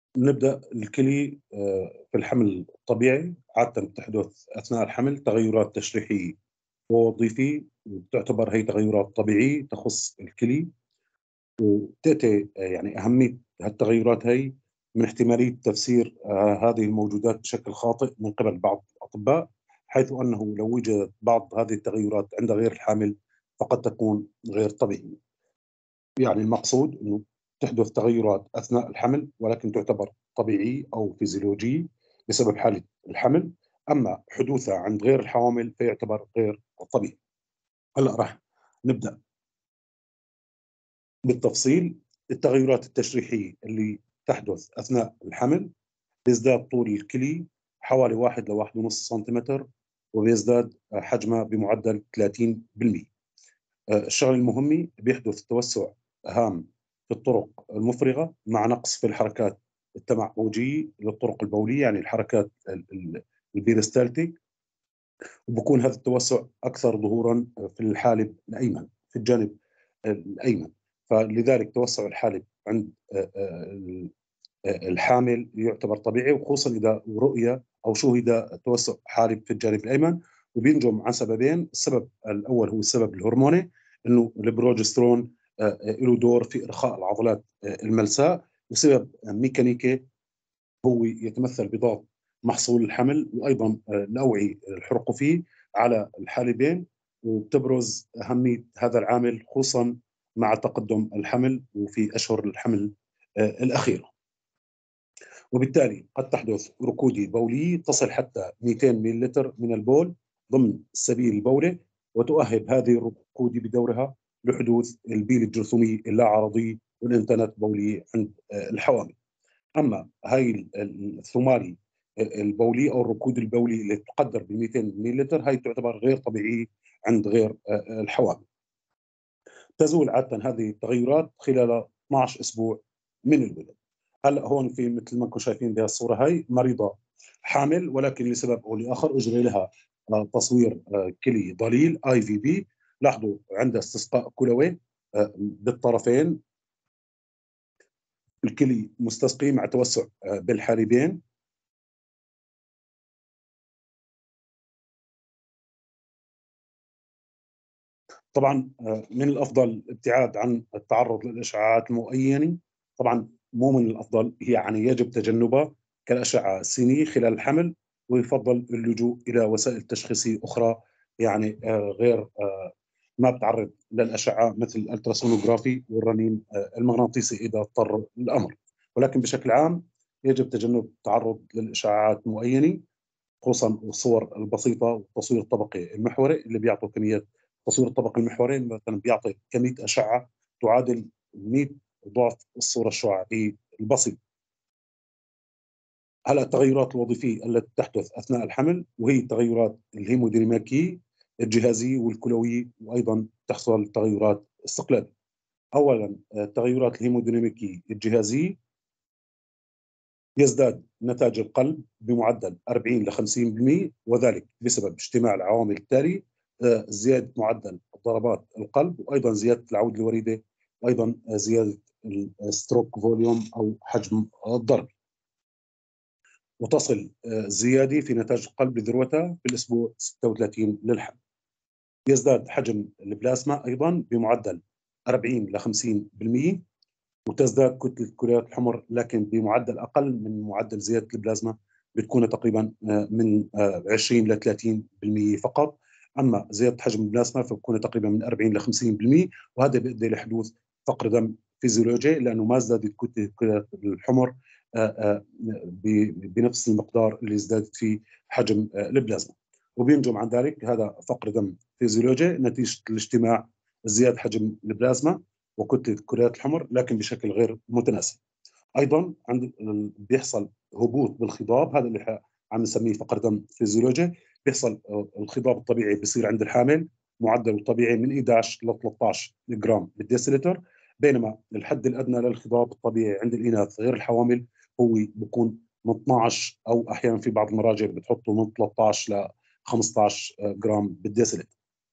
نبدأ الكلي في الحمل الطبيعي عادةً تحدث أثناء الحمل تغيرات تشريحية ووظيفية، وتعتبر هي تغيرات طبيعية تخص الكلي، وتأتي يعني أهمية هالتغيرات هي من احتمالية تفسير هذه الموجودات بشكل خاطئ من قبل بعض الأطباء، حيث أنه لو وجدت بعض هذه التغيرات عند غير الحامل فقد تكون غير طبيعية. يعني المقصود إنه تحدث تغيرات أثناء الحمل ولكن تعتبر طبيعية أو فيزيولوجية بسبب حالة الحمل، أما حدوثها عند غير الحوامل فيعتبر غير طبيعي. هلأ راح نبدأ بالتفصيل. التغيرات التشريحية اللي تحدث أثناء الحمل: بيزداد طول الكلي حوالي 1 ل 1.5 سنتيمتر، وبيزداد حجمه بمعدل 30%. الشغلة المهمة: بيحدث توسع هام في الطرق المفرغة مع نقص في الحركات التمعوجية للطرق البولية، يعني الحركات البيرستالتيك، وبكون هذا التوسع أكثر ظهورا في الحالب الأيمن، في الجانب الأيمن. فلذلك توسع الحالب عند الحامل يعتبر طبيعي، وخصوصا إذا رؤية أو شوهد توسع حالب في الجانب الأيمن، وبينجم عن سببين. السبب الأول هو السبب الهرموني، إنه البروجسترون له دور في إرخاء العضلات الملساء، وسبب ميكانيكي هو يتمثل بضغط محصول الحمل، وأيضا الأوعية الحرقوفية على الحالبين، وبتبرز أهمية هذا العامل خصوصا مع تقدم الحمل وفي أشهر الحمل الأخيرة. وبالتالي قد تحدث ركودة بولية تصل حتى 200 مللتر من البول ضمن سبيل البولة، وتؤهب هذه الركودة بدورها لحدوث البيل الجرثومية اللا عرضية والإنتانات البولية عند الحوامل. أما هاي الثماري البولي أو الركود البولي اللي تقدر ب 200 مللتر، هاي تعتبر غير طبيعية عند غير الحوامل. تزول عادة هذه التغيرات خلال 12 أسبوع من الولادة. هلا هون في مثل ما انكم شايفين بهالصوره، هاي مريضه حامل ولكن لسبب او لاخر اجري لها تصوير كلي ضليل اي في بي. لاحظوا عندها استسقاء كلوي بالطرفين، الكلي مستسقي مع توسع بالحالبين. طبعا من الافضل الابتعاد عن التعرض للاشعاعات المؤينه. طبعا مو من الافضل، هي يعني يجب تجنبها كالاشعه السينيه خلال الحمل، ويفضل اللجوء الى وسائل تشخيصيه اخرى، يعني غير ما بتعرض للاشعه، مثل الالتراسونوغرافي والرنين المغناطيسي اذا اضطر الامر. ولكن بشكل عام يجب تجنب التعرض للاشعاعات المؤينه، خصوصا الصور البسيطه والتصوير الطبقي المحوري اللي بيعطوا كميات. التصوير الطبقي المحوري مثلا بيعطي كميه اشعه تعادل 100 ضعف الصوره الشعاعيه البسيطه. هلا التغيرات الوظيفيه التي تحدث اثناء الحمل، وهي التغيرات الهيموديناميكيه الجهازيه والكلويه، وايضا تحصل تغيرات استقلاليه. اولا التغيرات الهيموديناميكيه الجهازيه: يزداد نتاج القلب بمعدل 40 ل 50%، وذلك بسبب اجتماع العوامل التالية: زيادة معدل ضربات القلب، وأيضا زيادة العود الوريدي، وأيضا زيادة الستروك فوليوم أو حجم الضرب. وتصل زيادة في نتاج القلب لذروتها في الأسبوع 36 للحمل. يزداد حجم البلازما أيضا بمعدل 40 ل 50%، وتزداد كتلة الكريات الحمر لكن بمعدل أقل من معدل زيادة البلازما، بتكون تقريبا من 20 ل 30% فقط. أما زيادة حجم البلازما فبتكون تقريبا من 40 ل 50%، وهذا بيؤدي لحدوث فقر دم فيزيولوجي، لأنه ما ازدادت كتلة الكريات الحمر بنفس المقدار اللي ازدادت فيه حجم البلازما. وبينجم عن ذلك هذا فقر دم فيزيولوجي نتيجة الاجتماع زيادة حجم البلازما وكتلة الكريات الحمر لكن بشكل غير متناسب. ايضا عند بيحصل هبوط بالخضاب، هذا اللي عم نسميه فقر دم فيزيولوجي. بيحصل الخضاب الطبيعي بيصير عند الحامل معدله الطبيعي من 11 ل 13 جرام بالديسيلتر، بينما الحد الادنى للخضاب الطبيعي عند الاناث غير الحوامل هو بيكون من 12، او احيانا في بعض المراجع بتحطه من 13 ل 15 جرام بالديسيلتر.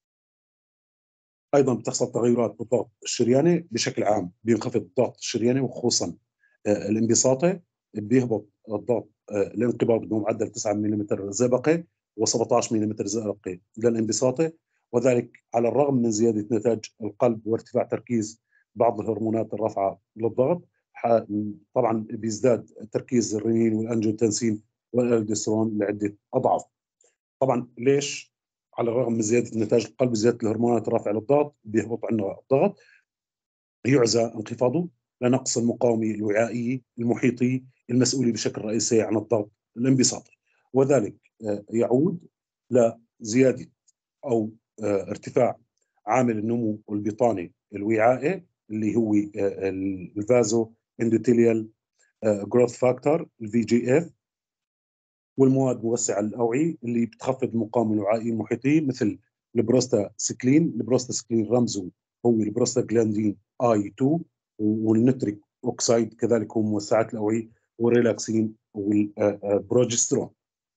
ايضا بتحصل تغيرات بالضغط الشرياني بشكل عام، بينخفض الضغط الشرياني وخصوصا الانبساطي بيهبط الضغط الانقباض بمعدل 9 ملم زئبقة و17 ملم زئبقة للانبساطة، وذلك على الرغم من زيادة نتاج القلب وارتفاع تركيز بعض الهرمونات الرافعة للضغط. طبعا بيزداد تركيز الرنين والانجيوتنسين والالدوستيرون لعدة أضعاف. طبعا ليش على الرغم من زيادة نتاج القلب وزيادة الهرمونات الرافعة للضغط بيهبط عندنا الضغط؟ يعزى انخفاضه لنقص المقاومة الوعائية المحيطي المسؤول بشكل رئيسي عن الضغط الانبساطي، وذلك يعود لزيادة أو ارتفاع عامل النمو البطاني الوعائي اللي هو الفازو اندوتيليال جروث فاكتور الفي جي اف، والمواد موسعة الأوعية اللي بتخفض المقاومة الوعائية المحيطية مثل البروستاسكلين رمزه هو البروستاجلاندين اي 2، والنتريك اوكسيد كذلك هو موسعات الأوعية، والريلاكسين والبروجسترون.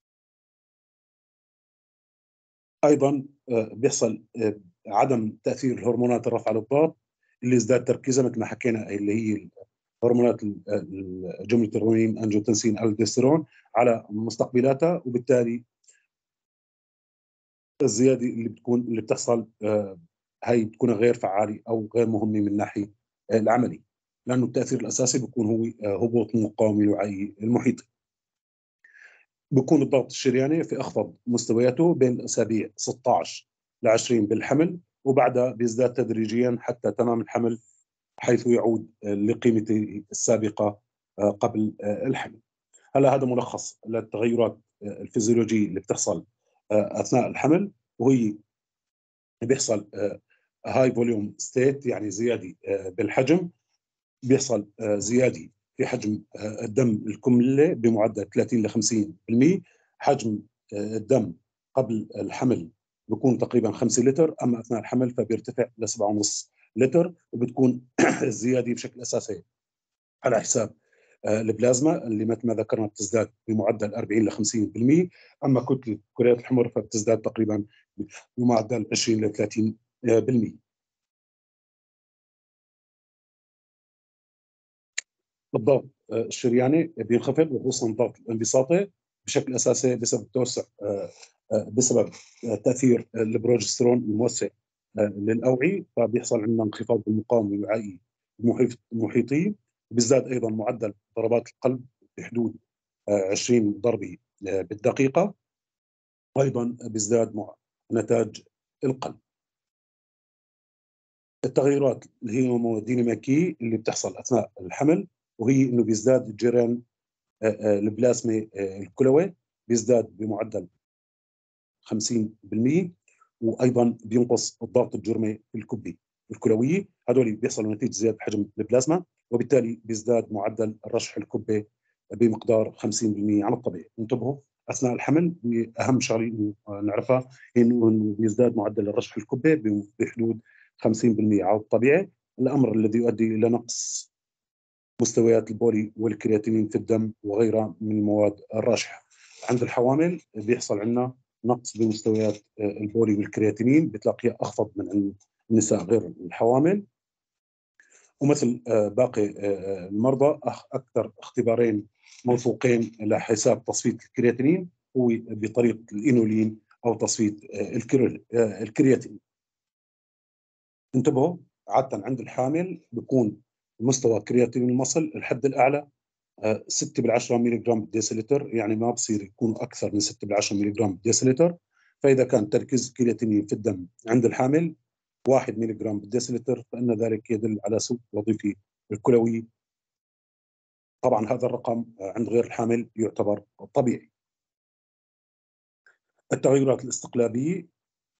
ايضا بيحصل عدم تاثير الهرمونات الرافعه للضغط اللي ازداد تركيزها مثل ما حكينا، اللي هي هرمونات جمله الرنين انجيوتنسين الدوستيرون على مستقبلاتها، وبالتالي الزياده اللي بتحصل هي بتكون غير فعاله او غير مهمه من الناحيه العمليه، لانه التاثير الاساسي بيكون هو هبوط المقاومه الوعائيه المحيطه. بيكون الضغط الشرياني في أخفض مستوياته بين الأسابيع 16 ل 20 بالحمل، وبعدها بيزداد تدريجيا حتى تمام الحمل، حيث يعود لقيمته السابقة قبل الحمل. هلا هذا ملخص للتغيرات الفيزيولوجية اللي بتحصل أثناء الحمل، وهي بيحصل هاي فوليوم ستيت يعني زيادة بالحجم، بيحصل زيادة في حجم الدم الكملة بمعدل 30 ل 50%. حجم الدم قبل الحمل بيكون تقريبا 5 لتر، أما أثناء الحمل فبيرتفع ل 7.5 لتر، وبتكون الزيادة بشكل أساسي على حساب البلازما اللي مثل ما ذكرنا بتزداد بمعدل 40 ل 50%، أما كتلة كريات الحمر فبتزداد تقريبا بمعدل 20 ل 30%. الضغط الشرياني بينخفض، وخصوصا الضغط الانبساطي بشكل اساسي بسبب توسع بسبب تاثير البروجسترون الموسع للاوعيه، فبيحصل عندنا انخفاض بالمقاومه الوعائيه المحيطيه. بيزداد ايضا معدل ضربات القلب بحدود 20 ضربه بالدقيقه، وايضا بيزداد نتاج القلب. التغيرات الهيموديناميكيه اللي بتحصل اثناء الحمل، وهي انه بيزداد جريان البلازمي الكلوي، بيزداد بمعدل 50%، وايضا بينقص الضغط الجرمي الكبي الكلويه، هذول بيحصلوا نتيجه زياده حجم البلازما، وبالتالي بيزداد معدل الرشح الكبي بمقدار 50% عن الطبيعي. انتبهوا اثناء الحمل اهم شغله نعرفها انه بيزداد معدل الرشح الكبي بحدود 50% عن الطبيعي، الامر الذي يؤدي الى نقص مستويات البولي والكرياتينين في الدم وغيرها من المواد الراشحه. عند الحوامل بيحصل عندنا نقص بمستويات البولي والكرياتينين، بتلاقيها اخفض من عند النساء غير الحوامل. ومثل باقي المرضى، اكثر اختبارين موثوقين لحساب تصفيه الكرياتينين هو بطريقه الانولين او تصفيه الكرياتينين. انتبهوا عاده عند الحامل بيكون مستوى كرياتينين المصل الحد الاعلى 6 بالعشرة ملي جرام ديسيلتر، يعني ما بصير يكون اكثر من 6 بالعشرة ملي جرام ديسيلتر. فاذا كان تركيز الكرياتينين في الدم عند الحامل 1 ملي جرام ديسيلتر، فان ذلك يدل على سوء وظيفي الكلوي. طبعا هذا الرقم عند غير الحامل يعتبر طبيعي. التغيرات الاستقلابيه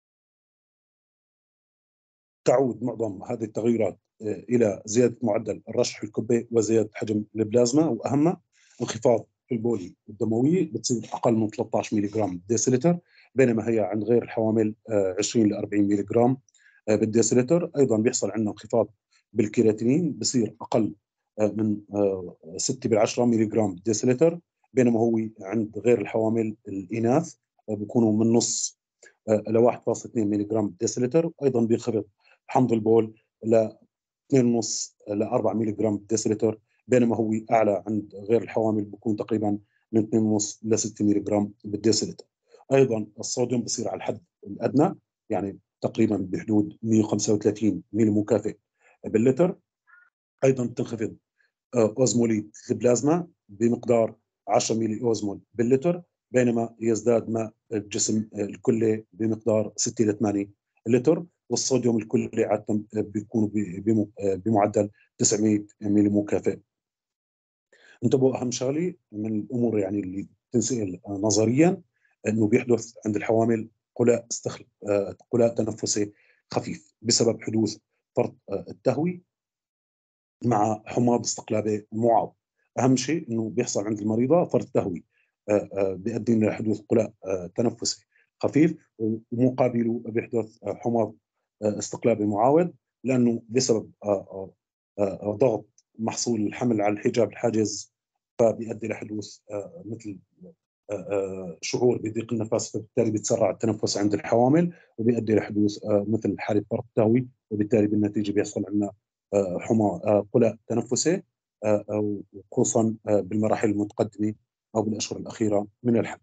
تعود معظم هذه التغيرات الى زياده معدل الرشح الكبي وزياده حجم البلازما، واهمها انخفاض في البولي الدمويه بتصير اقل من 13 ملي جرام ديسيلتر، بينما هي عند غير الحوامل 20 ل 40 ملي جرام بالديسيلتر. ايضا بيحصل عندنا انخفاض بالكرياتينين بصير اقل من 6 بالعشرة ملي جرام ديسيلتر، بينما هو عند غير الحوامل الاناث بيكونوا من نص ل 1.2 ملي جرام ديسيلتر. ايضا بينخفض حمض البول ل 2.5 ل 4 ملي جرام ديسيلتر، بينما هو اعلى عند غير الحوامل بكون تقريبا من 2.5 ل 6 ملي جرام بالديسيلتر. ايضا الصوديوم بصير على الحد الادنى، يعني تقريبا بحدود 135 ملي مكافئ باللتر. ايضا تنخفض اوزموليت البلازما بمقدار 10 ملي اوزمول باللتر، بينما يزداد ماء الجسم الكلي بمقدار 6 الى 8 لتر، والصوديوم الكلي عاده بيكون بمعدل 900 ملي مكافئ. انتبهوا، اهم شغله من الامور يعني اللي تنسال نظريا، انه بيحدث عند الحوامل قلاء تنفسي خفيف بسبب حدوث فرط التهوي مع حماض استقلابي معاض. اهم شيء انه بيحصل عند المريضه فرط تهوي بيؤدي الى حدوث قلاء تنفسي خفيف، ومقابله بيحدث حماض استقلابي معاود، لانه بسبب ضغط محصول الحمل على الحجاب الحاجز، فبيؤدي لحدوث مثل شعور بضيق النفس، فبالتالي بيتسرع التنفس عند الحوامل، وبيؤدي لحدوث مثل حاله فرط تهوي، وبالتالي بالنتيجه بيحصل عندنا قلاء تنفسي، وخصوصا بالمراحل المتقدمه او بالاشهر الاخيره من الحمل.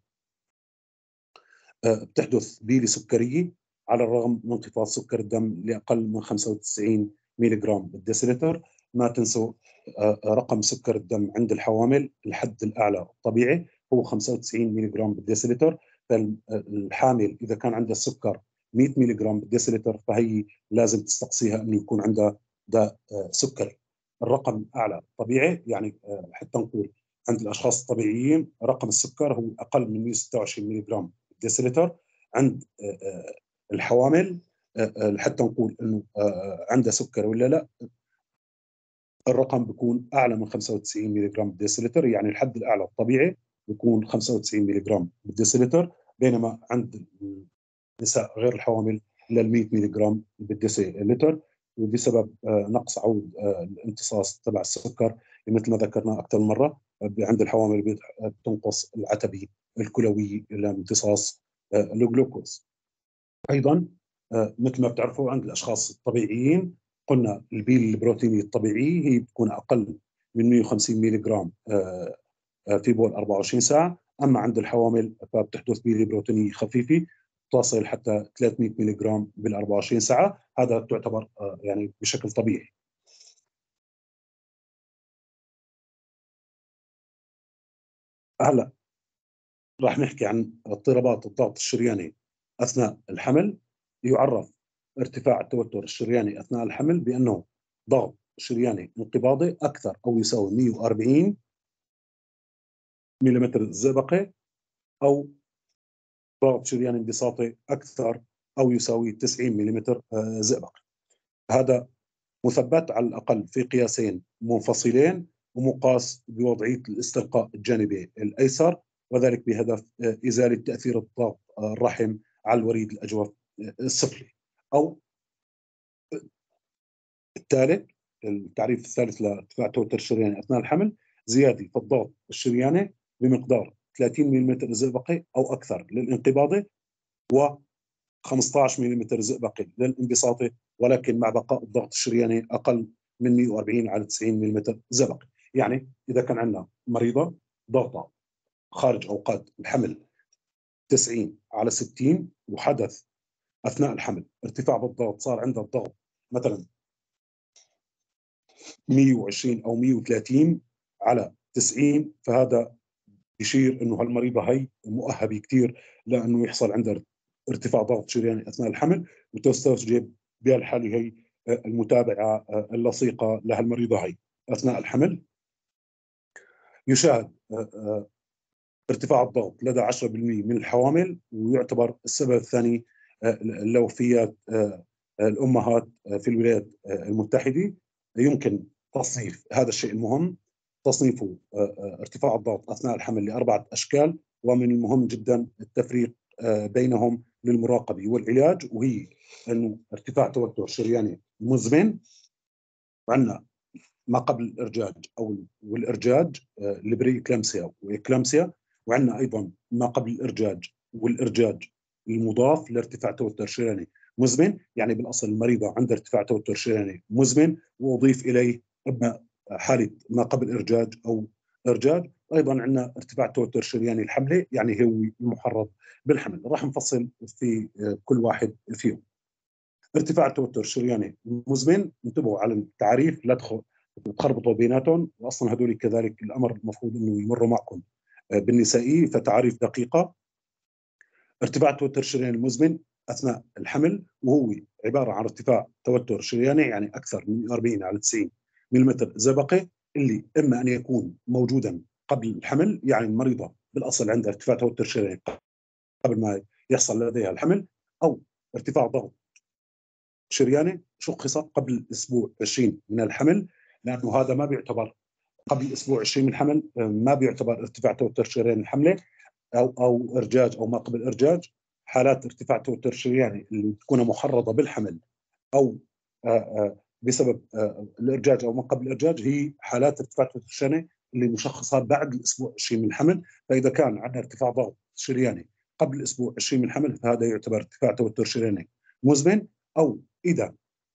بتحدث بيلي سكريه على الرغم من انخفاض سكر الدم لاقل من 95 ملي جرام بالديسيلتر. ما تنسوا رقم سكر الدم عند الحوامل الحد الاعلى الطبيعي هو 95 ملي جرام بالديسيلتر، فالحامل اذا كان عندها السكر 100 ملي جرام بالديسيلتر فهي لازم تستقصيها انه يكون عندها داء سكري. الرقم اعلى طبيعي، يعني حتى نقول عند الاشخاص الطبيعيين رقم السكر هو اقل من 126 ملي جرام بالديسيلتر. عند الحوامل حتى نقول انه عندها سكر ولا لا، الرقم بيكون اعلى من 95 ملي جرام بالديسيلتر، يعني الحد الاعلى الطبيعي بيكون 95 ملي جرام بالديسيلتر، بينما عند النساء غير الحوامل لل 100 ملي جرام بالديسيلتر، وبسبب نقص عود الامتصاص تبع السكر مثل ما ذكرنا اكثر من مره. عند الحوامل بتنقص العتبه الكلويه لامتصاص الجلوكوز. ايضا مثل ما بتعرفوا عند الاشخاص الطبيعيين قلنا البيل البروتيني الطبيعي هي بتكون اقل من 150 ملي جرام في بول 24 ساعه، اما عند الحوامل فبتحدث بيل بروتيني خفيفه تصل حتى 300 ملي جرام بال 24 ساعه، هذا تعتبر يعني بشكل طبيعي. هلا راح نحكي عن اضطرابات الضغط الشرياني اثناء الحمل. يعرف ارتفاع التوتر الشرياني اثناء الحمل بانه ضغط شرياني انقباضي اكثر او يساوي 140 ملم زئبقي، او ضغط شرياني انبساطي اكثر او يساوي 90 ملم زئبقي. هذا مثبت على الاقل في قياسين منفصلين ومقاس بوضعيه الاستلقاء الجانبي الايسر، وذلك بهدف ازاله تاثير الضغط الرحم على الوريد الاجوف السفلي. او الثالث، التعريف الثالث لارتفاع التوتر الشرياني اثناء الحمل، زياده في الضغط الشرياني بمقدار 30 ملم زئبقي او اكثر للانقباضي، و 15 ملم زئبقي للانبساطي، ولكن مع بقاء الضغط الشرياني اقل من 140 على 90 ملم زئبقي. يعني اذا كان عندنا مريضه ضغطها خارج اوقات الحمل 90 على 60 وحدث اثناء الحمل ارتفاع بالضغط، صار عندها الضغط مثلا 120 او 130 على 90، فهذا يشير انه هالمريضه هي مؤهبه كثير لانه يحصل عندها ارتفاع ضغط شرياني اثناء الحمل، وتستوجب بهالحاله هي المتابعه اللصيقه لهالمريضه هي اثناء الحمل. يشاهد ارتفاع الضغط لدى 10% من الحوامل، ويعتبر السبب الثاني لوفيات الامهات في الولايات المتحده. يمكن تصنيف هذا الشيء المهم، تصنيفه ارتفاع الضغط اثناء الحمل ل4 اشكال، ومن المهم جدا التفريق بينهم للمراقبه والعلاج، وهي انه ارتفاع توتر شرياني مزمن، وعندنا ما قبل الارجاج او والارجاج البري اكلامسيا واكلامسيا، وعندنا ايضا ما قبل الارجاج والارجاج المضاف لارتفاع توتر شرياني مزمن. يعني بالاصل المريضه عندها ارتفاع توتر شرياني مزمن واضيف اليه حاله ما قبل ارجاج او ارجاج. ايضا عندنا ارتفاع التوتر الشرياني الحمله، يعني هو المحرض بالحمل. راح نفصل في كل واحد فيهم. ارتفاع التوتر الشرياني المزمن، انتبهوا على التعريف، لا تخربطوا بيناتهم، واصلا هذول كذلك الامر المفروض انه يمروا معكم بالنسائي، فتعاريف دقيقه. ارتفاع التوتر الشرياني المزمن اثناء الحمل، وهو عباره عن ارتفاع توتر شرياني يعني اكثر من 40 على 90 ملم زئبقي، اللي اما ان يكون موجودا قبل الحمل، يعني المريضه بالاصل عندها ارتفاع توتر شرياني قبل ما يحصل لديها الحمل، او ارتفاع ضغط شرياني شخص قبل اسبوع 20 من الحمل، لانه هذا ما بيعتبر قبل اسبوع 20 من الحمل، ما بيعتبر ارتفاع توتر شرياني الحمله او ارجاج او ما قبل ارجاج. حالات ارتفاع توتر شرياني اللي تكون محرضه بالحمل او بسبب الارجاج او ما قبل الارجاج، هي حالات ارتفاع توتر شرياني اللي مشخصه بعد الاسبوع 20 من الحمل. فاذا كان عندنا ارتفاع ضغط شرياني قبل الاسبوع 20 من الحمل، فهذا يعتبر ارتفاع توتر شرياني مزمن. او اذا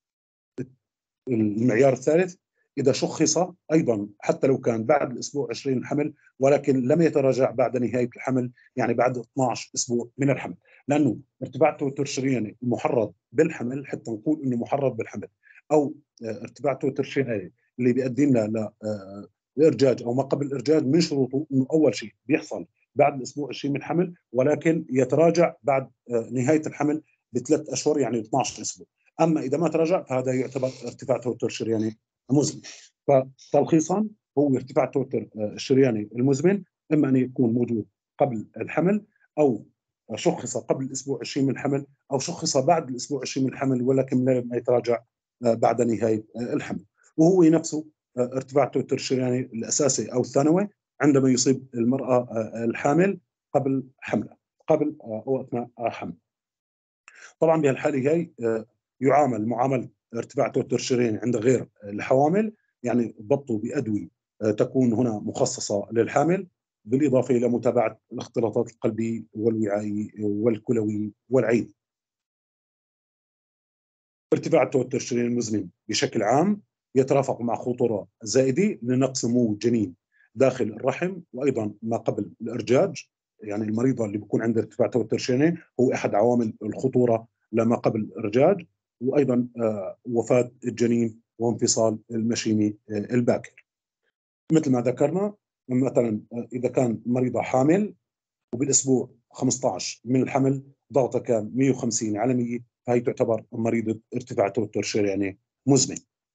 المعيار الثالث، إذا شخص أيضا حتى لو كان بعد الأسبوع 20 الحمل، ولكن لم يتراجع بعد نهاية الحمل، يعني بعد 12 أسبوع من الحمل. لأنه ارتفاع التوتر الشرياني المحرض بالحمل، حتى نقول أنه محرض بالحمل، أو ارتفاع التوتر الشرياني اللي بيؤدي لنا لإرجاج أو ما قبل الإرجاج، من شروطه أنه أول شيء بيحصل بعد الأسبوع 20 من الحمل، ولكن يتراجع بعد نهاية الحمل ب3 أشهر، يعني 12 أسبوع. اما اذا ما تراجع فهذا يعتبر ارتفاع توتر شرياني مزمن. فتلخيصا، هو ارتفاع التوتر الشرياني المزمن اما ان يكون موجود قبل الحمل، او شخص قبل الاسبوع 20 من الحمل، او شخص بعد الاسبوع 20 من الحمل ولكن لم يتراجع بعد نهايه الحمل. وهو نفسه ارتفاع التوتر الشرياني الاساسي او الثانوي عندما يصيب المراه الحامل قبل حملها، قبل او اثناء حمل. طبعا بهالحاله هي يعامل معامله ارتفاع توتر الشرياني عند غير الحوامل، يعني ضبطه بادويه تكون هنا مخصصه للحامل، بالاضافه الى متابعه الاختلاطات القلبيه والوعائيه والكلوي والعين. ارتفاع التوتر الشرياني المزمن بشكل عام يترافق مع خطوره زائده لنقص نمو الجنين داخل الرحم، وايضا ما قبل الارجاج. يعني المريضه اللي بيكون عندها ارتفاع توتر شرياني هو احد عوامل الخطوره لما قبل الارجاج، وايضا وفاه الجنين وانفصال المشيمي الباكر. مثل ما ذكرنا، مثلا اذا كان مريضه حامل وبالاسبوع 15 من الحمل ضغطها كان 150 على 100، فهي تعتبر مريضه ارتفاع توتر شرياني مزمن.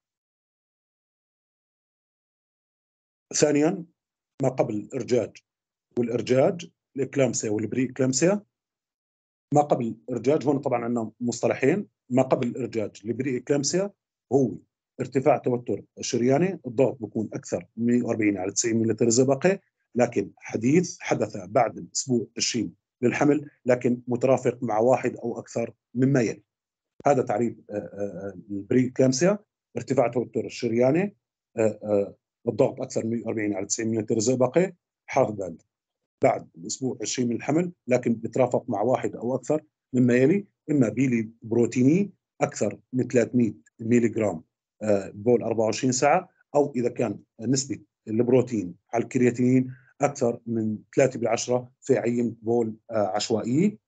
ثانيا، ما قبل الارجاج والارجاج، الاكلامسيا والبري اكلامسيا. ما قبل الارجاج هون طبعا عندنا مصطلحين. ما قبل الارجاج البري اكلامسيا هو ارتفاع توتر شرياني، الضغط بيكون اكثر من 140 على 90 ملي زئبقي، لكن حدث بعد الاسبوع 20 للحمل، لكن مترافق مع واحد او اكثر مما يلي. هذا تعريف البري اكلامسيا: ارتفاع توتر الشرياني، الضغط اكثر من 140 على 90 ملي زئبقي، حاصل بعد الاسبوع 20 من الحمل، لكن بترافق مع واحد او اكثر مما يلي: اما بيلي بروتيني اكثر من 300 ميلي جرام بول 24 ساعه، او اذا كان نسبه البروتين على الكرياتينين اكثر من 3 بالعشرة في عينه بول عشوائيه،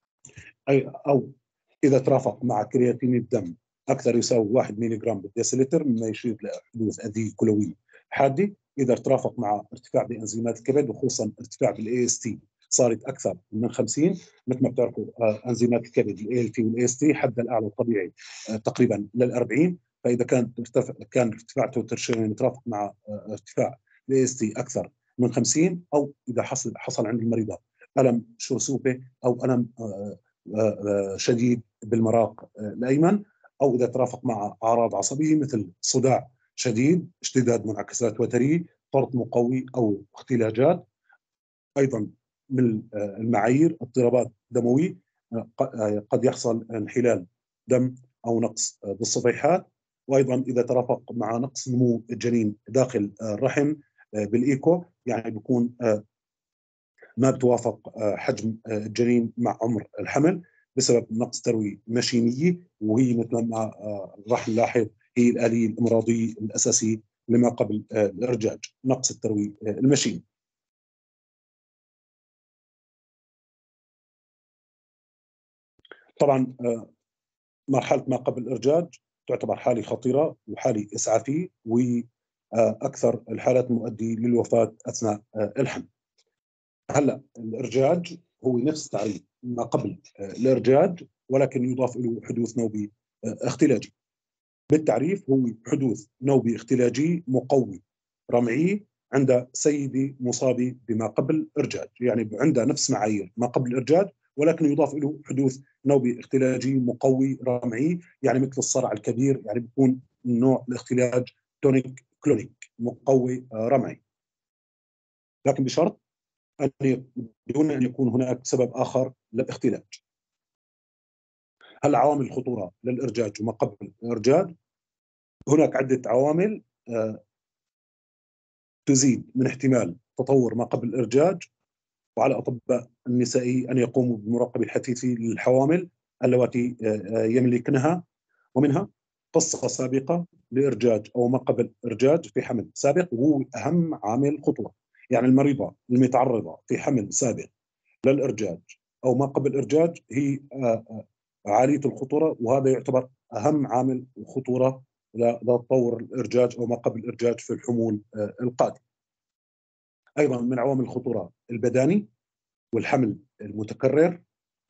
او اذا ترافق مع كرياتين الدم اكثر يساوي 1 ميلي جرام بالديسيلتر، مما يشير لحدوث اذيه كلويه حاده. اذا ترافق مع ارتفاع بانزيمات الكبد، وخصوصا ارتفاع بالاي اس تي صارت اكثر من 50، مثل ما بتعرفوا انزيمات الكبد الاي ال تي والاي اس تي حدها الاعلى الطبيعي تقريبا لل40. فاذا كان ارتفاع توتر شرياني مترافق مع ارتفاع الاي اس تي اكثر من 50، او اذا حصل عند المريضه الم شرسوبه او الم شديد بالمراق الايمن، او اذا ترافق مع اعراض عصبيه مثل صداع شديد، اشتداد منعكسات وتريه، فرط مقوي او اختلاجات. ايضا من المعايير اضطرابات دمويه، قد يحصل انحلال دم او نقص بالصفيحات. وايضا اذا ترافق مع نقص نمو الجنين داخل الرحم بالايكو، يعني بيكون ما بتوافق حجم الجنين مع عمر الحمل بسبب نقص ترويه مشيميه، وهي مثل ما راح نلاحظ هي الآلية الإمراضية الأساسية لما قبل الارجاج، نقص التروي المشيمي. طبعا مرحله ما قبل الارجاج تعتبر حاله خطيره وحاله اسعافيه، واكثر الحالات المؤديه للوفاه اثناء الحمل. هلا الارجاج هو نفس تعريف ما قبل الارجاج، ولكن يضاف له حدوث نوبي اختلاجي. بالتعريف هو حدوث نوبي اختلاجي مقوي رمعي عند سيدة مصابة بما قبل إرجاج، يعني عندها نفس معايير ما قبل الإرجاج، ولكن يضاف له حدوث نوبي اختلاجي مقوي رمعي، يعني مثل الصرع الكبير، يعني بيكون نوع الاختلاج تونيك كلونيك مقوي رمعي، لكن بشرط دون أن يكون هناك سبب آخر للاختلاج. هل عوامل الخطورة للإرجاج وما قبل الإرجاج؟ هناك عدة عوامل تزيد من احتمال تطور ما قبل الإرجاج، وعلى أطباء النسائي أن يقوموا بالمراقبة الحثيثة للحوامل اللواتي يملكنها، ومنها قصة سابقة لإرجاج أو ما قبل إرجاج في حمل سابق، وهو أهم عامل خطورة. يعني المريضة المتعرضة في حمل سابق للإرجاج أو ما قبل إرجاج هي عالية الخطورة، وهذا يعتبر أهم عامل خطورة لتطور الإرجاج أو ما قبل الإرجاج في الحمول القادمة. أيضا من عوامل الخطورة البداني والحمل المتكرر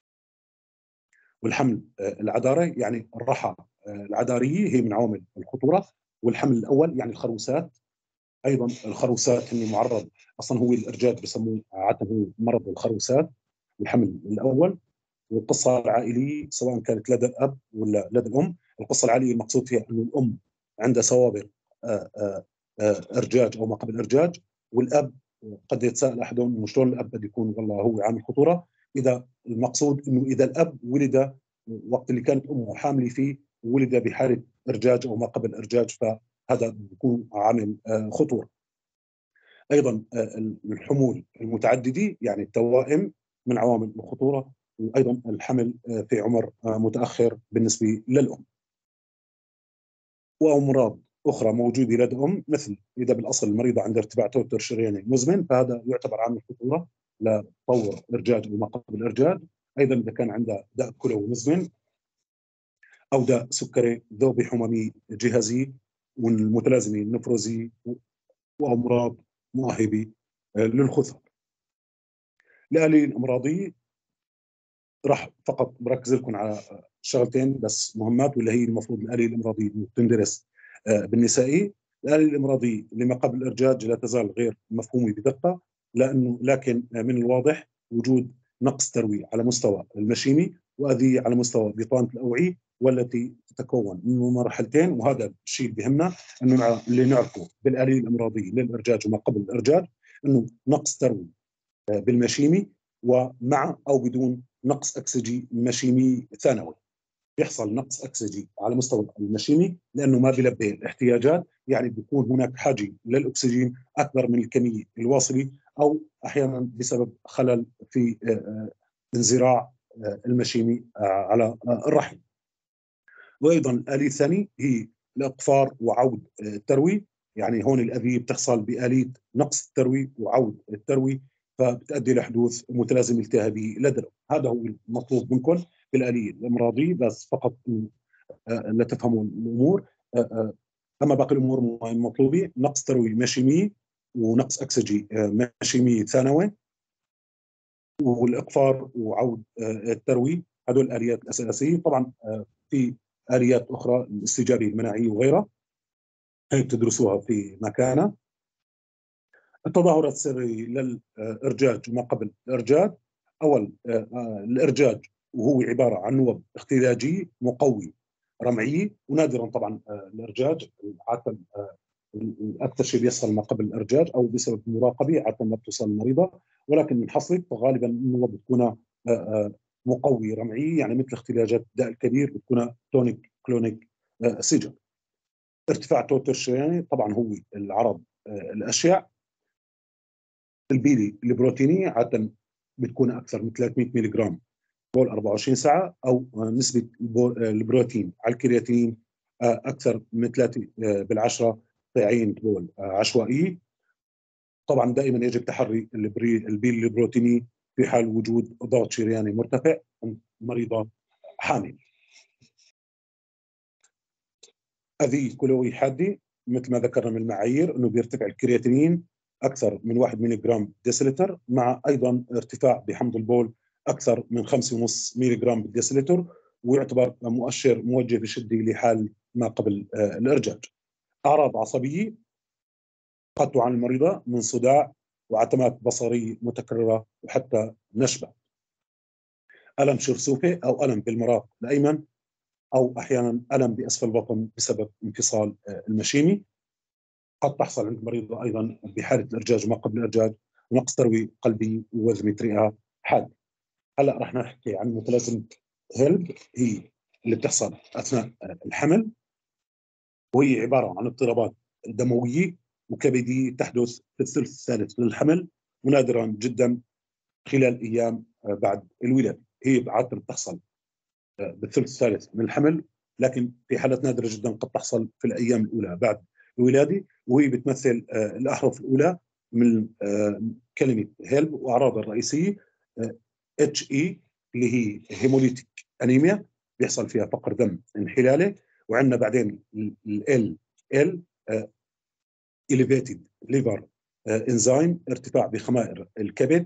والحمل العذاري، يعني الرحى العذارية هي من عوامل الخطورة، والحمل الأول يعني الخروسات. أيضا الخروسات هن معرض، أصلا هو الإرجاج بسموه عادة هو مرض الخروسات الحمل الأول. والقصة العائلية سواء كانت لدى الأب ولا لدى الأم، القصة العائلية المقصود فيها أن الأم عندها سوابق إرجاج أو ما قبل إرجاج، والأب قد يتساءل أحدهم إنه شلون الأب قد يكون والله هو عامل خطورة. إذا المقصود إنه إذا الأب ولد وقت اللي كانت أمه حاملة فيه ولد بحالة إرجاج أو ما قبل إرجاج، فهذا بيكون عامل خطورة. أيضا الحمول المتعددة يعني التوائم من عوامل الخطورة، وأيضا الحمل في عمر متأخر بالنسبة للأم. وأمراض أخرى موجودة لدى الأم، مثل إذا بالأصل المريضة عندها ارتفاع توتر شرياني مزمن، فهذا يعتبر عامل خطورة لتطور إرجاج أو ما قبل الإرجاج. أيضا إذا كان عندها داء كلوي مزمن أو داء سكري ذوبي حمومي جهازي والمتلازمة النفروزي وأمراض مؤهبة للخثر. الآلية الإمراضية راح فقط بركز لكم على شغلتين بس مهمات، واللي هي المفروض الآلية الإمراضية تندرس بالنسائي. الآلية الإمراضية لما قبل الإرجاج لا تزال غير مفهومة بدقة، لكن من الواضح وجود نقص تروي على مستوى المشيمي وأذية على مستوى بطانة الأوعية، والتي تتكون من مرحلتين. وهذا الشيء اللي بهمنا انه اللي نعرفه بالآلية الإمراضية للإرجاج وما قبل الإرجاج، انه نقص تروي بالمشيمي ومع او بدون نقص اكسجي مشيمي ثانوي. يحصل نقص اكسجي على مستوى المشيمي لانه ما بيلبي الاحتياجات، يعني بيكون هناك حاجه للاكسجين اكبر من الكميه الواصله، او احيانا بسبب خلل في انزراع المشيمي على الرحم. وايضا الاليه الثانيه هي الاقفار وعود التروي، يعني هون الاذيه بتحصل باليه نقص التروي وعود التروي، فبتؤدي لحدوث متلازمه التهابيه لدى الأم. هذا هو المطلوب منكم بالآلية الإمراضية، بس فقط لا تفهموا الأمور. أما باقي الأمور المطلوبة نقص تروي مشيمي ونقص أكسجي مشيمي ثانوي والإقفار وعود التروي، هذول الآليات الأساسية. طبعا في آليات أخرى الاستجابة المناعية وغيرها، هي بتدرسوها في مكانها. التظاهر السري للإرجاج وما قبل الإرجاج. أول الإرجاج وهو عبارة عن نوب اختلاجي مقوي رمعي، ونادرا طبعا الإرجاج عادة أكثر شيء بيحصل ما قبل الإرجاج أو بسبب المراقبة عادة ما بتوصل المريضة، ولكن بنحصل فغالبا النوب بتكون مقوي رمعي، يعني مثل اختلاجات الداء الكبير بتكون تونيك كلونيك سيجر. ارتفاع توتر شرياني طبعا هو العرض الأشع. البيلي البروتينية عادة بتكون أكثر من 300 ملغ بول 24 ساعة، أو نسبة البروتين على الكرياتين أكثر من 3 بالعشرة عينة بول عشوائية. طبعا دائما يجب تحري البيل البروتيني في حال وجود ضغط شرياني مرتفع عند مريضة حامل. هذه كلوية حادة مثل ما ذكرنا من المعايير انه بيرتفع الكرياتينين اكثر من 1 ملغ ديسيلتر، مع ايضا ارتفاع بحمض البول اكثر من 5.5 ملغ بالديسيلتر، ويعتبر مؤشر موجه بشده لحال ما قبل الارجاج. اعراض عصبيه قد تعاني المريضه من صداع وعتمات بصريه متكرره وحتى نشبه، الم شرسوفه او الم بالمرافق الايمن، او احيانا الم باسفل البطن بسبب انفصال المشيمي. قد تحصل عند المريض ايضا بحاله الارجاج وما قبل الارجاج نقص ترويه قلبي ووزمه رئه حاد. هلا رح نحكي عن متلازمه هيلب، هي اللي بتحصل اثناء الحمل، وهي عباره عن اضطرابات دمويه وكبديه تحدث في الثلث الثالث للحمل، ونادرا جدا خلال ايام بعد الولاده. هي عاده بتحصل بالثلث الثالث من الحمل، لكن في حالات نادره جدا قد تحصل في الايام الاولى بعد الولاده، وهي بتمثل الاحرف الاولى من كلمه هيلب. واعراضها الرئيسيه اتش اي اللي هي هيموليتيك انيميا، بيحصل فيها فقر دم انحلالي، وعندنا بعدين ال اليفيتد ليفر انزيم، ارتفاع بخمائر الكبد،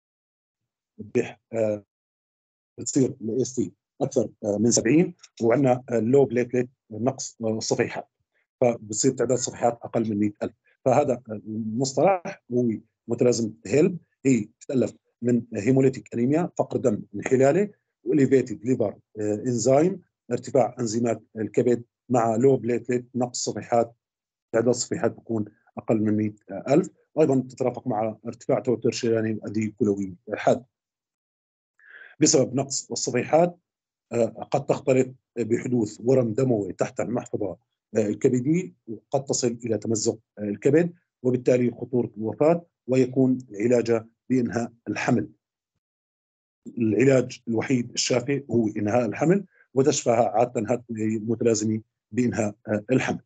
بتصير الاي اس تي اكثر من 70، وعندنا لو بليتلت نقص الصفيحات، فبصير تعداد الصفيحات اقل من 100,000. فهذا المصطلح هو متلازمه هيلب، هي تتالف من هيموليتيك انيميا، فقر دم انحلالي، واليفيتد ليفر انزيم، ارتفاع انزيمات الكبد، مع لو بليتلت نقص صفيحات، تعداد الصفيحات بيكون اقل من 100,000. وايضا تترافق مع ارتفاع توتر شرياني وادي كلوي حاد. بسبب نقص الصفيحات قد تختلط بحدوث ورم دموي تحت المحفظة الكبدية، وقد تصل إلى تمزق الكبد، وبالتالي خطورة الوفاة، ويكون علاجها بإنهاء الحمل. العلاج الوحيد الشافي هو إنهاء الحمل، وتشفى عادة هذه المتلازمة بإنهاء الحمل.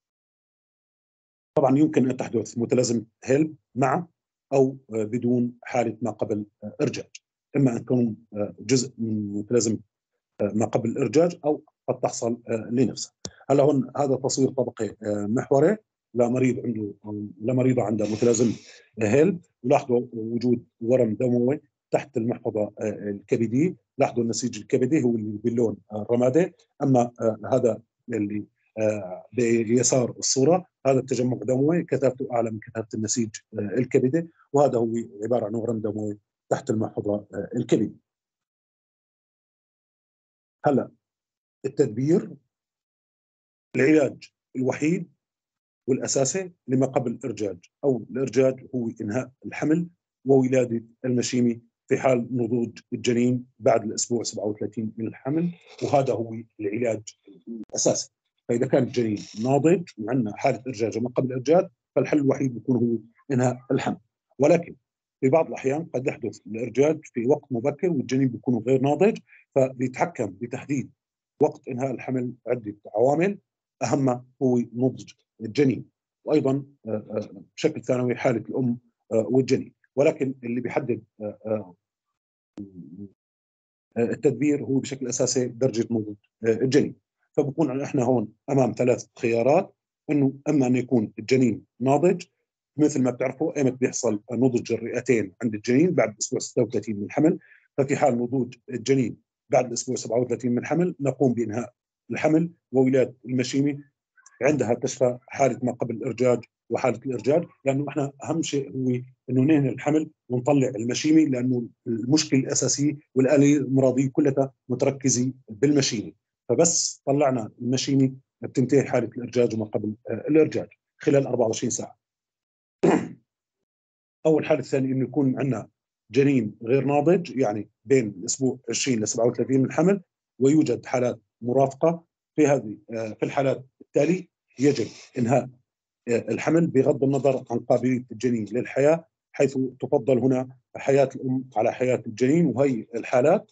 طبعا يمكن أن تحدث متلازمة هيلب مع أو بدون حالة ما قبل إرجاج، إما أن تكون جزء من متلازمة ما قبل الارجاج او قد تحصل لنفسها. هلا هون هذا تصوير طبقي محوري لمريضه عندها متلازمه هيلب، ولاحظوا وجود ورم دموي تحت المحفظه الكبديه، لاحظوا النسيج الكبدي هو اللي باللون الرمادي، اما هذا اللي بيسار الصوره هذا التجمع دموي كثافته اعلى من كثافه النسيج الكبدي، وهذا هو عباره عن ورم دموي تحت المحفظه الكبديه. هلا التدبير، العلاج الوحيد والاساسي لما قبل الارجاج او الارجاج هو انهاء الحمل وولاده المشيمه في حال نضوج الجنين بعد الاسبوع 37 من الحمل، وهذا هو العلاج الاساسي. فاذا كان الجنين ناضج وعندنا حاله ارجاج وما قبل الارجاج، فالحل الوحيد بيكون هو انهاء الحمل. ولكن في بعض الاحيان قد يحدث الارجاج في وقت مبكر والجنين بيكون غير ناضج، فبيتحكم بتحديد وقت انهاء الحمل عده عوامل، اهمها هو نضج الجنين، وايضا بشكل ثانوي حاله الام والجنين. ولكن اللي بيحدد التدبير هو بشكل اساسي درجه نضج الجنين. فبكون احنا هون امام ثلاث خيارات، انه اما ان يكون الجنين ناضج، مثل ما بتعرفوا ايمت بيحصل نضج الرئتين عند الجنين بعد الاسبوع 36 من الحمل. ففي حال نضوج الجنين بعد الاسبوع 37 من الحمل نقوم بانهاء الحمل وولاده المشيمه، عندها تشفى حاله ما قبل الارجاج وحاله الارجاج، لانه احنا اهم شيء هو انه ننهي الحمل ونطلع المشيمه، لانه المشكله الاساسيه والاليه المرضيه كلها متركزه بالمشيمه، فبس طلعنا المشيمه بتنتهي حاله الارجاج وما قبل الارجاج خلال 24 ساعه. اول حاله الثانيه انه يكون عندنا جنين غير ناضج، يعني بين الاسبوع 20 ل 37 من الحمل، ويوجد حالات مرافقه. في هذه في الحالات التالي يجب انهاء الحمل بغض النظر عن قابليه الجنين للحياه، حيث تفضل هنا حياه الام على حياه الجنين. وهي الحالات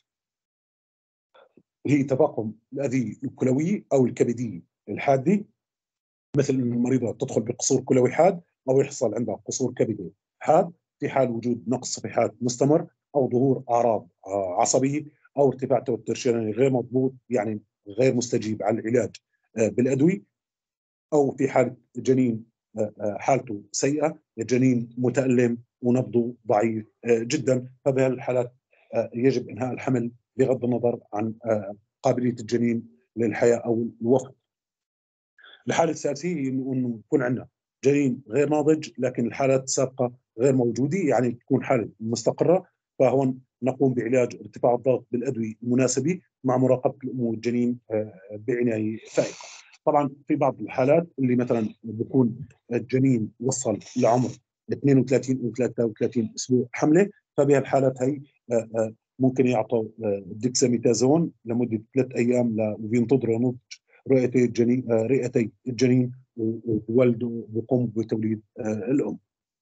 هي تفاقم الاذيه الكلويه او الكبديه الحاده، مثل أن المريضة تدخل بقصور كلوي حاد أو يحصل عندها قصور كبدي حاد في حال وجود نقص صفيحات مستمر أو ظهور أعراض عصبية أو ارتفاع توتر شرياني غير مضبوط، يعني غير مستجيب على العلاج بالأدوية، أو في حالة جنين حالته سيئة، الجنين متألم ونبضه ضعيف جدا، فبهالحالات يجب إنهاء الحمل بغض النظر عن قابلية الجنين للحياة أو الوفاة. الحالة الثالثة هي إنه يكون عندنا جنين غير ناضج لكن الحالات السابقة غير موجودة، يعني تكون حالة مستقرة، فهون نقوم بعلاج ارتفاع الضغط بالأدوية المناسبة مع مراقبة الأم والجنين بعناية فائقة. طبعا في بعض الحالات اللي مثلا بيكون الجنين وصل لعمر 32 او 33 اسبوع حمله، فبهالحالات هي ممكن يعطوا ديكساميتازون لمده 3 ايام وبينتظروا نضج رئتي الجنين وولده بيقوم بتوليد الام.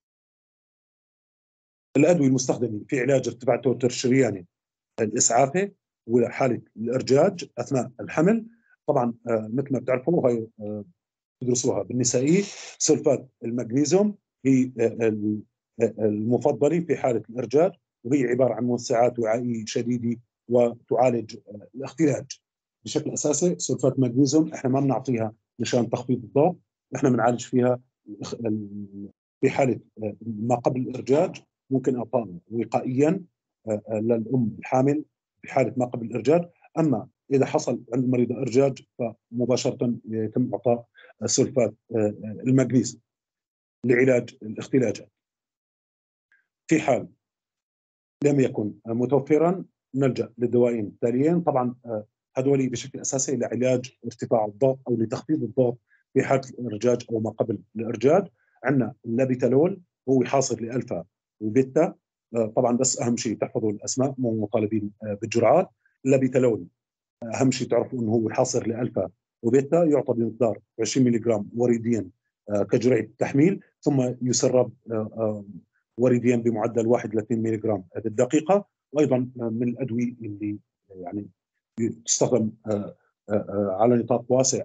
الادويه المستخدمه في علاج ارتفاع التوتر الشرياني الاسعافي وحاله الارجاج اثناء الحمل، طبعا مثل ما بتعرفوا هي تدرسوها بالنسائيه، سلفات المغنيسيوم هي المفضله في حاله الارجاج، وهي عباره عن موسعات وعائيه شديده وتعالج الاختلاج. بشكل اساسي سلفات المغنيسيوم احنا ما بنعطيها مشان تخفيض الضغط، احنا بنعالج فيها في حاله ما قبل الارجاج، ممكن اعطائها وقائيا للام الحامل في حاله ما قبل الارجاج، اما اذا حصل عند المريض ارجاج فمباشره يتم اعطاء سلفات المغنيسيوم لعلاج الاختلاجات. في حال لم يكن متوفرا نلجا للدوائين التاليين، طبعا هذول بشكل اساسي لعلاج ارتفاع الضغط او لتخفيض الضغط في حاله الارجاج او ما قبل الارجاج. عندنا اللابيتالول هو حاصر لالفا وبيتا، طبعا بس اهم شيء تحفظوا الاسماء، مو مطالبين بالجرعات. اللابيتالول اهم شيء تعرفوا انه هو حاصر لالفا وبيتا، يعطى بمقدار 20 ملغ وريديا كجرعه تحميل، ثم يسرب وريديا بمعدل 31 ملغ بالدقيقه. وايضا من الادويه اللي يعني تستخدم على نطاق واسع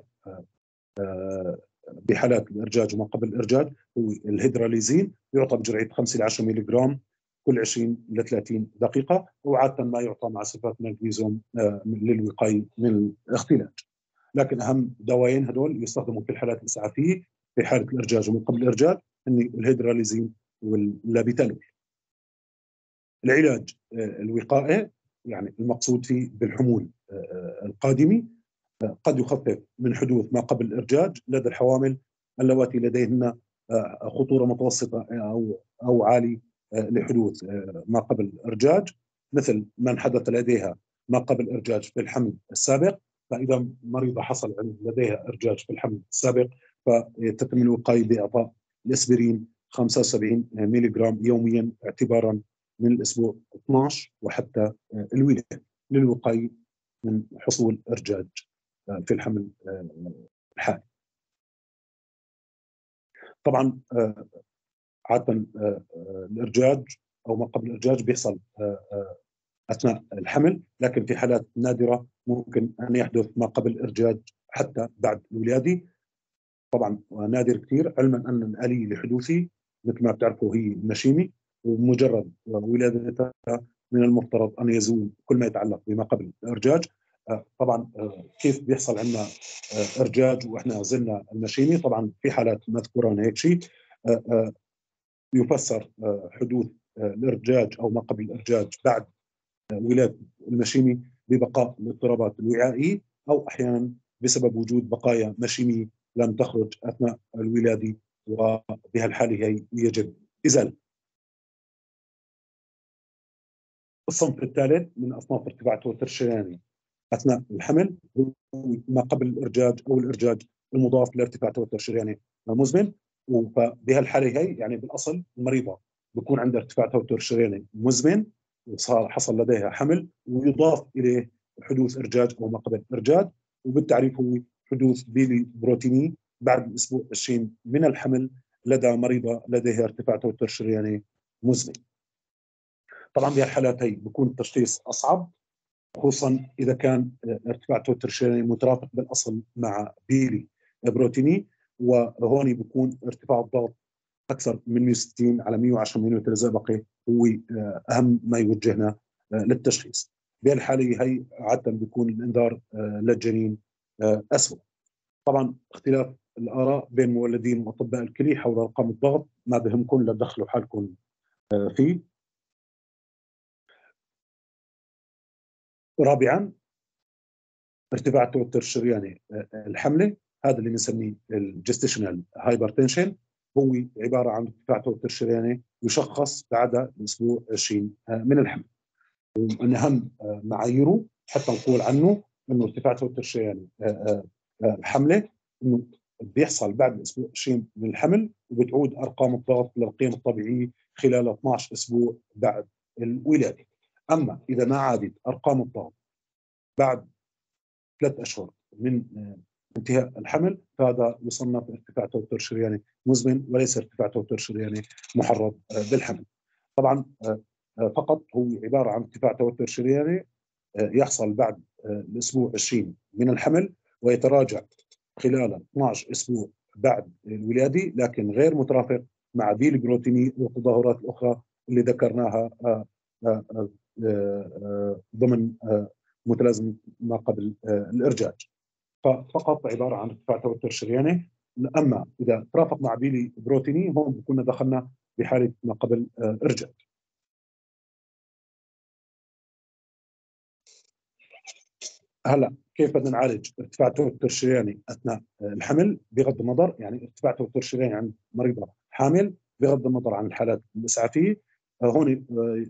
بحالات الارجاج وما قبل الارجاج هو الهيدراليزين، يعطى بجرعه 5 ل 10 ملغ كل 20 ل 30 دقيقه، وعاده ما يعطى مع سلفات مغنيسيوم للوقايه من الاختلاج. لكن اهم دوايين هدول يستخدموا في الحالات الاسعافيه في حاله الارجاج ومن قبل الارجاج هن الهيدراليزين واللابيتالول. العلاج الوقائي يعني المقصود فيه بالحمول القادمه قد يخفف من حدوث ما قبل الارجاج لدى الحوامل اللواتي لديهن خطوره متوسطه او عالي لحدوث ما قبل الارجاج، مثل من حدث لديها ما قبل الارجاج في الحمل السابق. فاذا مريضه حصل لديها ارجاج في الحمل السابق فتتم الوقايه باعطاء الاسبرين 75 ملغ يوميا اعتبارا من الاسبوع 12 وحتى الولاده للوقايه من حصول ارجاج في الحمل الحالي. طبعا عاده الارجاج او ما قبل الارجاج بيحصل اثناء الحمل، لكن في حالات نادره ممكن ان يحدث ما قبل الارجاج حتى بعد الولاده. طبعا نادر كثير، علما ان الاليه لحدوثه مثل ما بتعرفوا هي المشيمه، ومجرد ولادتها من المفترض ان يزول كل ما يتعلق بما قبل الارجاج. طبعا كيف بيحصل عندنا ارجاج واحنا زلنا المشيمي؟ طبعا في حالات مذكوره هنا هيك شيء يفسر حدوث الارجاج او ما قبل الارجاج بعد ولاده المشيمي ببقاء الاضطرابات الوعائيه، او احيانا بسبب وجود بقايا مشيمي لم تخرج اثناء الولاده، وبهالحاله هي يجب ازالتها. الصنف الثالث من اصناف ارتفاع التوتر الشرياني اثناء الحمل هو ما قبل الارجاج او الارجاج المضاف لارتفاع توتر شرياني مزمن. فبهالحاله هي يعني بالاصل المريضه بكون عندها ارتفاع توتر شرياني مزمن وصار حصل لديها حمل ويضاف اليه حدوث ارجاج او ما قبل ارجاج، وبالتعريف هو حدوث بيلي بروتيني بعد الاسبوع 20 من الحمل لدى مريضه لديها ارتفاع توتر شرياني مزمن. طبعا بهالحالات هي بكون التشخيص اصعب، خصوصا اذا كان ارتفاع توتر شرياني مترافق بالاصل مع بيلي بروتيني، وهون بيكون ارتفاع الضغط اكثر من 160 على 110 ملم زئبقي هو اهم ما يوجهنا للتشخيص. بهالحاله هي عاده بيكون الانذار للجنين اسوء. طبعا اختلاف الاراء بين مولدين واطباء الكلى حول ارقام الضغط ما بهمكم لا تدخلوا حالكم فيه. رابعا ارتفاع التوتر الشرياني الحمله، هذا اللي بنسميه الجستيشنال هايبرتنشن، هو عباره عن ارتفاع توتر شرياني يشخص بعد الاسبوع 20 من الحمل. ومن اهم معاييره حتى نقول عنه انه ارتفاع توتر شرياني الحمله انه بيحصل بعد الاسبوع 20 من الحمل، وبتعود ارقام الضغط للقيم الطبيعيه خلال 12 اسبوع بعد الولاده. اما اذا ما عادت ارقام الضغط بعد 3 اشهر من انتهاء الحمل، فهذا يصنف ارتفاع توتر شرياني مزمن وليس ارتفاع توتر شرياني محرض بالحمل. طبعا فقط هو عباره عن ارتفاع توتر شرياني يحصل بعد الاسبوع 20 من الحمل، ويتراجع خلال 12 اسبوع بعد الولاده، لكن غير مترافق مع دي البروتيني والتظاهرات الاخرى اللي ذكرناها ضمن متلازمه ما قبل الارجاج. ففقط عباره عن ارتفاع توتر شرياني. اما اذا ترافق مع بيلي بروتيني هون كنا دخلنا بحاله ما قبل ارجاج. هلا كيف بدنا نعالج ارتفاع التوتر الشرياني اثناء الحمل؟ بغض النظر يعني ارتفاع التوتر الشرياني عند مريضه حامل، بغض النظر عن الحالات الاسعافيه، هون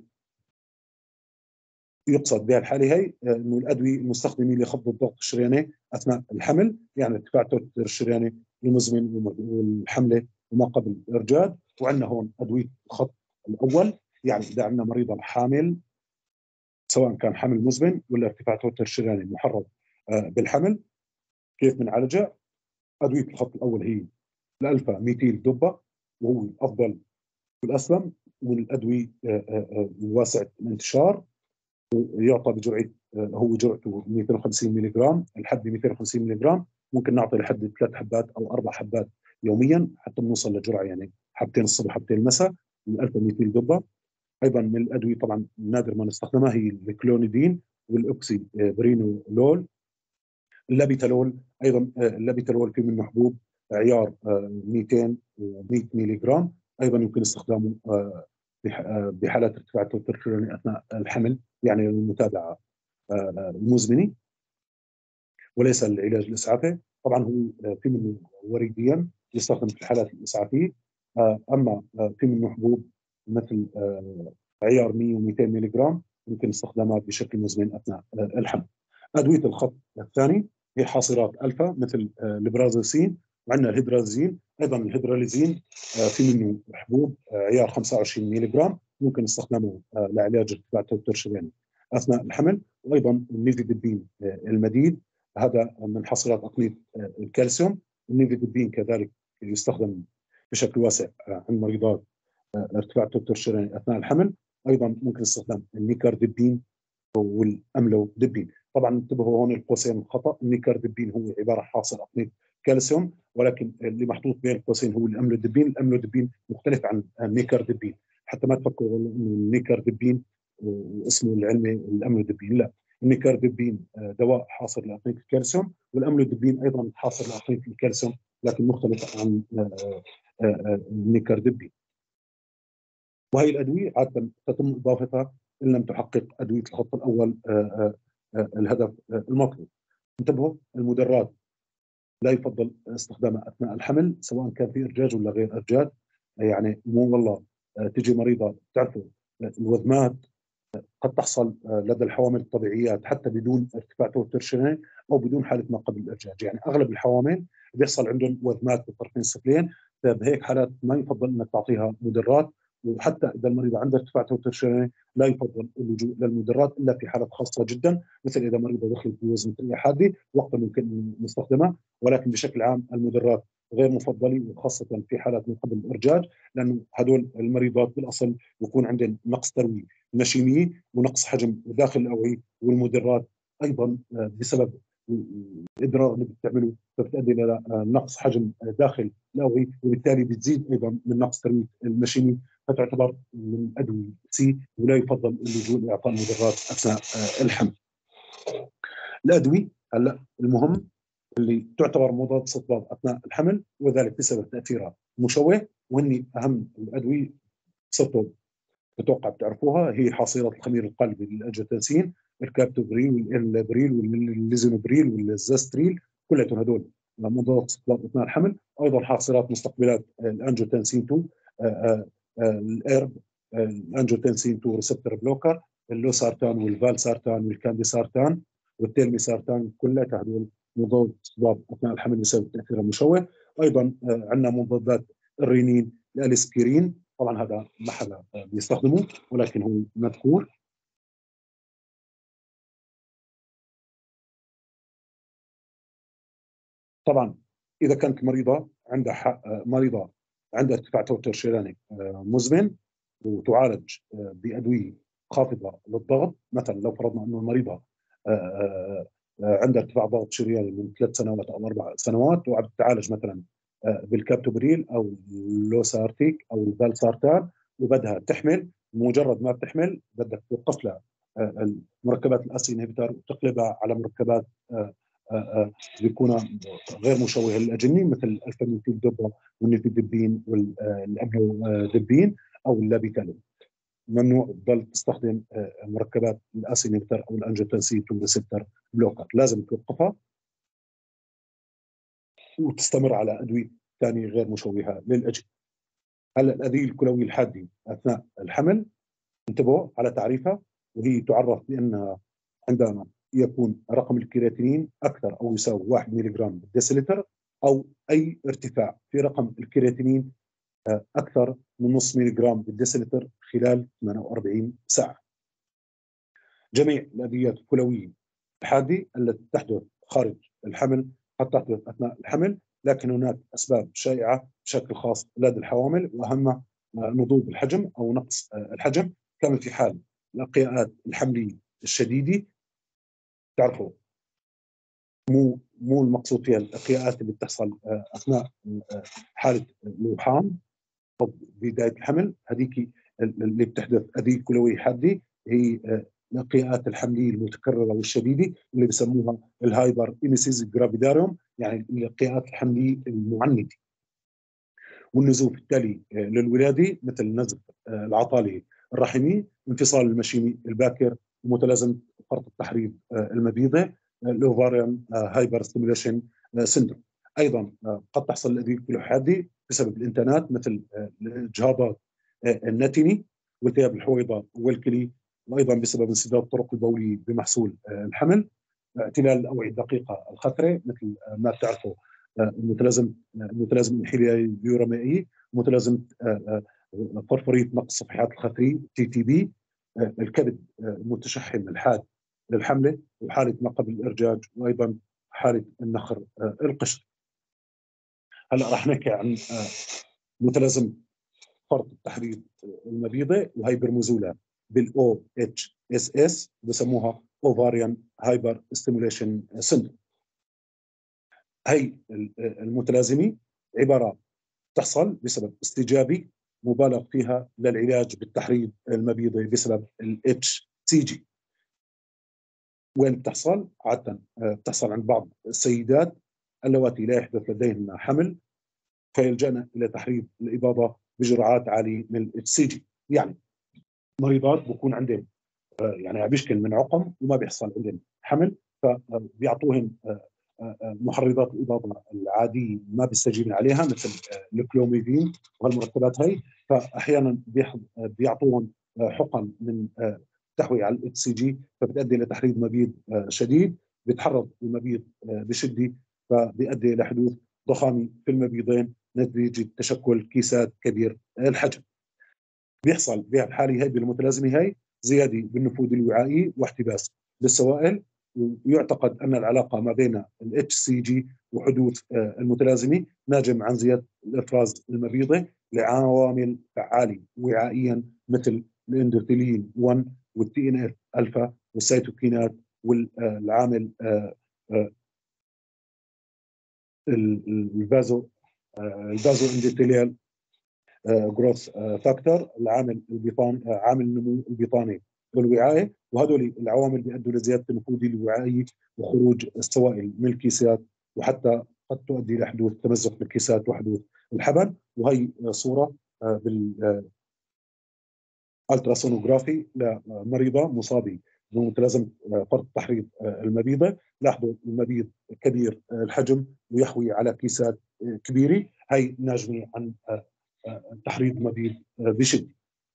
يقصد بها الحاله هي انه الادويه المستخدمه لخفض الضغط الشرياني اثناء الحمل، يعني ارتفاع التوتر الشرياني المزمن والحمله وما قبل الارجاج. وعندنا هون ادويه الخط الاول، يعني اذا عندنا مريضه حامل سواء كان حمل مزمن ولا ارتفاع توتر شرياني محرض بالحمل، كيف بنعالجها؟ ادويه الخط الاول هي الالفا ميثيل دوبا، وهو الافضل والاسلم من الادويه واسعه الانتشار، ويعطى بجرعه هو جرعته 250 ملي جرام، الحد 250 ملي جرام، ممكن نعطي لحد 3 حبات او 4 حبات يوميا حتى نوصل لجرعه يعني حبتين الصبح حبتين المساء من الالفا ميثيل دوبا. ايضا من الادويه طبعا نادر ما نستخدمها هي الكلونيدين والاوكسي برينولول. اللابيتالول ايضا اللابيتالول في منه حبوب عيار 200 و100 ملي جرام، ايضا يمكن استخدامه بحالات ارتفاع التوتر الشرياني اثناء الحمل، يعني المتابعه المزمنه وليس العلاج الاسعافي. طبعا هو في منه وريديا يستخدم في الحالات الاسعافيه، اما في منه حبوب مثل عيار 100 و200 ملي جرام يمكن استخدامها بشكل مزمن اثناء الحمل. ادويه الخط الثاني هي حاصرات الفا مثل البرازوسين، وعندنا الهيدرازين. ايضا الهيدراليزين في منه حبوب عيار 25 ملي جرام ممكن استخدامه لعلاج ارتفاع التوتر الشرياني اثناء الحمل. وايضا النيفيدبين المديد، هذا من حصيلات اقنيه الكالسيوم. النيفيدبين كذلك يستخدم بشكل واسع عند مريضات ارتفاع التوتر الشرياني اثناء الحمل. ايضا ممكن استخدام النيكاردبين والاملودبين. طبعا انتبهوا هون القوسين خطا، النيكاردبين هو عباره عن حاصل اقنيه كالسيوم، ولكن اللي محطوط بين القوسين هو الاملودبين. الاملودبين مختلف عن النيكاردبين، حتى ما تفكروا انه النيكاردبين واسمه العلمي الاملودبين، لا، النيكاردبين دواء حاصل لاقنيه الكالسيوم، والاملودبين ايضا حاصل لاقنيه الكالسيوم لكن مختلف عن النيكاردبين. وهي الادويه عاده تتم اضافتها ان لم تحقق ادويه الخط الاول الهدف المطلوب. انتبهوا، المدرات لا يفضل استخدامها اثناء الحمل سواء كان في ارجاج ولا غير ارجاج. يعني مو والله تجي مريضه تعرفوا الوذمات قد تحصل لدى الحوامل الطبيعيات حتى بدون ارتفاع توتر شرياني او بدون حاله ما قبل الارجاج، يعني اغلب الحوامل بيحصل عندهم وذمات بالطرفين السفليين، فبهيك حالات ما يفضل انك تعطيها مدرات. وحتى اذا المريضه عندها ارتفاع توتر شرياني لا يفضل اللجوء للمدرات الا في حالات خاصه جدا، مثل اذا مريضه دخلت بوزن متريه حاده وقتها ممكن نستخدمها، ولكن بشكل عام المدرات غير مفضله وخاصه في حالات من قبل الارجاج، لانه هدول المريضات بالاصل بيكون عندهم نقص تروي نشيميه ونقص حجم داخل الاوعيه، والمدرات ايضا بسبب والاضرار اللي بتعمله، فبتؤدي الى نقص حجم داخل الاوعيه، وبالتالي بتزيد ايضا من نقص ترميم المشيمي، فتعتبر من ادويه سي، ولا يفضل اللجوء لاعطاء المضادات اثناء الحمل. الادويه هلا المهم اللي تعتبر مضاد استطباب اثناء الحمل، وذلك بسبب تاثيرها المشوه، وهن اهم الادويه صرتوا بتوقع بتعرفوها، هي حصيله الخمير القلبي للانجيوتنسين، الكابتوبريل والإلبريل والليزينوبريل والزاستريل، كلهم هدول مضادات استطباب اثناء الحمل. ايضا حاصلات مستقبلات الانجيوتنسين 2، الارب، الانجيوتنسين 2 ريسبتور بلوكر، اللوسارتان والفالسارتان والكانديسارتان والتيلميسارتان، كلها هدول مضاد استطباب اثناء الحمل بسبب تاثير المشوه. ايضا عندنا مضادات الرينين، الاسكرين، طبعا هذا ما حدا بيستخدمه ولكن هو مذكور. طبعا اذا كانت مريضه عندها ارتفاع توتر شرياني مزمن، وتعالج بادويه خافضه للضغط، مثلا لو فرضنا انه المريضه عندها ارتفاع ضغط شرياني من 3 سنوات او 4 سنوات، وعم تتعالج مثلا بالكابتوبريل او اللوسارتيك او الفالسارتان، وبدها تحمل، مجرد ما بتحمل بدك توقف لها المركبات الاسي انهبيتر وتقلبها على مركبات بيكون غير مشوهه للاجنه، مثل الفاميتيل دوبا والنيفيدبين والامنودبين او اللابيتالين. ممنوع تضل تستخدم مركبات الاسي انهبيتر او الانجيوتنسين 2 ريسبتور بلوكر، لازم توقفها وتستمر على ادويه ثانيه غير مشوهه للاجنه. هلا الادويه الكلويه الحاده اثناء الحمل، انتبهوا على تعريفها، وهي تعرف بانها عندما يكون رقم الكرياتينين اكثر او يساوي 1 ملغ بالديسيلتر، او اي ارتفاع في رقم الكرياتينين اكثر من نص ملغ بالديسيلتر خلال 48 ساعه. جميع الادويات الكلويه الحاده التي تحدث خارج الحمل قد تحدث اثناء الحمل، لكن هناك اسباب شائعه بشكل خاص لدى الحوامل، واهمها نضوج الحجم او نقص الحجم، كما في حال القياءات الحمليه الشديده. تعرفوا مو المقصود فيها القياءات اللي بتحصل اثناء حاله الوحام او بدايه الحمل، هذيك اللي بتحدث هذه كلويه حاده، هي القياءات الحمليه المتكرره والشديده اللي بسموها الهايبر ايميسيس جرافيداريوم، يعني القياءات الحمليه المعنده. والنزوف التالي للولاده مثل نزف العطالة الرحمي، انفصال المشيمي الباكر، ومتلازمة فرط التحريض المبيضة، الاوفاريان هايبر ستيميوليشن سيندروم. ايضا قد تحصل الادويه الحاده بسبب الانتانات، مثل الاجهاضات النتني والتهاب الحويضه والكلي، وايضا بسبب انسداد الطرق البوليه بمحصول الحمل، اعتلال الاوعيه الدقيقه الخثره مثل ما بتعرفوا المتلازمه الحليورامائيه، متلازمه فرفوريه نقص صفحات الخثري TTP، الكبد المتشحم الحاد للحمله، وحاله ما قبل الارجاج، وايضا حاله النخر القشري. هلا راح نحكي عن متلازمه فرط التحريض المبيضه، وهي بيرمزوا لها بالاو اتش اس اس، بسموها اوفاريان هايبر ستيموليشن سيندروم. هي المتلازمه عباره تحصل بسبب استجابه مبالغ فيها للعلاج بالتحريض المبيضي بسبب الاتش سي جي. وين بتحصل؟ عاده بتحصل عند بعض السيدات اللواتي لا يحدث لديهن حمل، فيلجأن الى تحريض الاباضه بجرعات عاليه من الاتش سي جي. يعني مريضات بكون عندهم يعني عم بيشكل من عقم وما بيحصل عندهم حمل، فبيعطوهم محرضات الإباضة العادية ما بيستجيبن عليها، مثل الكلوميفين وهالمركبات هي، فأحيانا بيعطوهم حقن من تحوي على الاتش سي جي، فبتؤدي إلى تحريض مبيض شديد، بيتحرض المبيض بشدة، فبيؤدي إلى حدوث ضخامة في المبيضين نتيجة تشكل كيسات كبير الحجم. بيحصل بهالحالة هي بالمتلازمة هي زيادة بالنفوذ الوعائي واحتباس للسوائل، ويعتقد أن العلاقة ما بين ال HCG وحدوث المتلازمة ناجم عن زيادة الإفراز المبيضي لعوامل فعالة وعائيا، مثل الاندوثيلين 1 والتي ان اف الفا والسيتوكينات، والعامل الفازو اندوثيليال جروث فاكتور، العامل البيطان، عامل النمو البيطاني والوعاء، وهذول العوامل بيؤدوا لزياده النفوذ الوعائي وخروج السوائل من الكيسات، وحتى قد تؤدي الى حدوث تمزق بالكيسات وحدوث الحبل. وهي صوره بالالتراسونوغرافي لمريضه مصابه بمتلازمه فرط التحريض المبيضه. لاحظوا المبيض كبير الحجم ويحوي على كيسات كبيره، هي ناجمه عن تحريض مبيض بشده.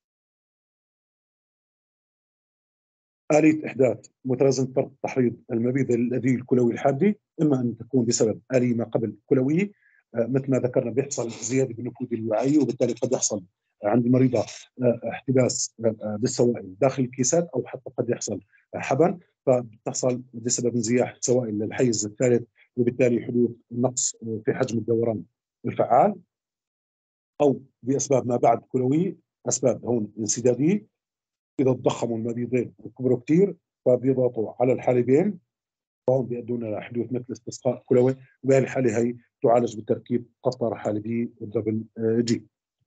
آلية إحداث متلازمة فرط تحريض المبيض الذي الكلوي الحادة إما أن تكون بسبب آلية ما قبل كلوية، مثل ما ذكرنا بيحصل زيادة بالنفوذ الوعائي، وبالتالي قد يحصل عند المريضة احتباس بالسوائل داخل الكيسات، أو حتى قد يحصل حبن، فبتحصل بسبب انزياح السوائل للحيز الثالث، وبالتالي حدوث نقص في حجم الدوران الفعال، أو بأسباب ما بعد كلوية، أسباب هون انسدادية. إذا تضخموا المبيضين وكبروا كثير فبيضغطوا على الحالبين، فهم بيؤدون الى حدوث مثل استسقاء كلوي، وبهذه الحاله هي تعالج بتركيب قسطره حالبيه والدبل جي.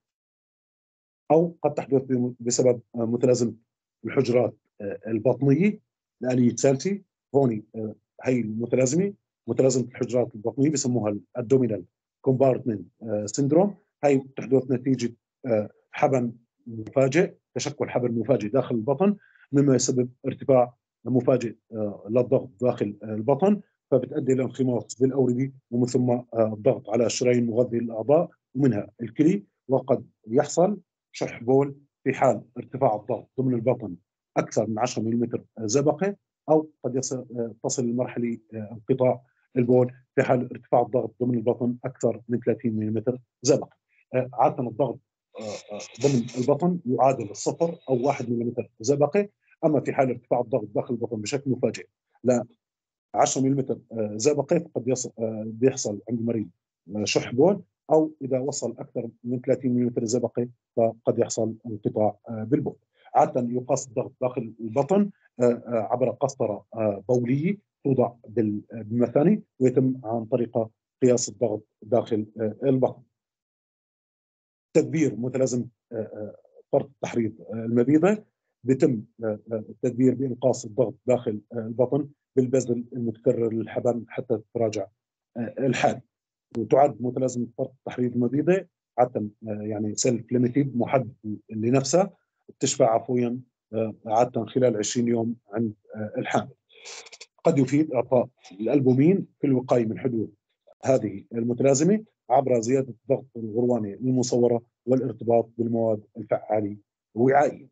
او قد تحدث بسبب متلازمه الحجرات البطنيه الآلية سالتي. هون هي المتلازمه، متلازمه الحجرات البطنيه بسموها الابدومينال كومبارتمنت سيندروم. هي تحدث نتيجه حبن مفاجئ، تشكل حبل مفاجئ داخل البطن، مما يسبب ارتفاع مفاجئ للضغط داخل البطن، فبتؤدي الى انخماص بالاورده، ومن ثم الضغط على الشرايين المغذيه للاعضاء ومنها الكلي. وقد يحصل شح بول في حال ارتفاع الضغط ضمن البطن اكثر من 10 ملم زبقه، او قد تصل لمرحله انقطاع البول في حال ارتفاع الضغط ضمن البطن اكثر من 30 ملم زبقه. عاده الضغط ضمن البطن يعادل الصفر او 1 ملم زبقه، اما في حال ارتفاع الضغط داخل البطن بشكل مفاجئ ل 10 ملم زبقه، فقد بيحصل عند المريض شح بول، او اذا وصل اكثر من 30 ملم زبقه فقد يحصل انقطاع بالبول. عاده يقاس الضغط داخل البطن عبر قسطره بوليه توضع بالمثاني، ويتم عن طريق قياس الضغط داخل البطن. تدبير متلازمه فرط التحريض المبيضه بيتم التدبير بانقاص الضغط داخل البطن بالبذل المتكرر للحبل حتى تتراجع الحال. وتعد متلازمه فرط التحريض المبيضه عاده يعني سيلف ليميتد، محدد لنفسها، بتشفى عفويا عاده خلال 20 يوم عند الحامل. قد يفيد اعطاء الالبومين في الوقايه من حدوث هذه المتلازمه عبر زياده الضغط الغرواني المصوره والارتباط بالمواد الفعاله الوعائيه.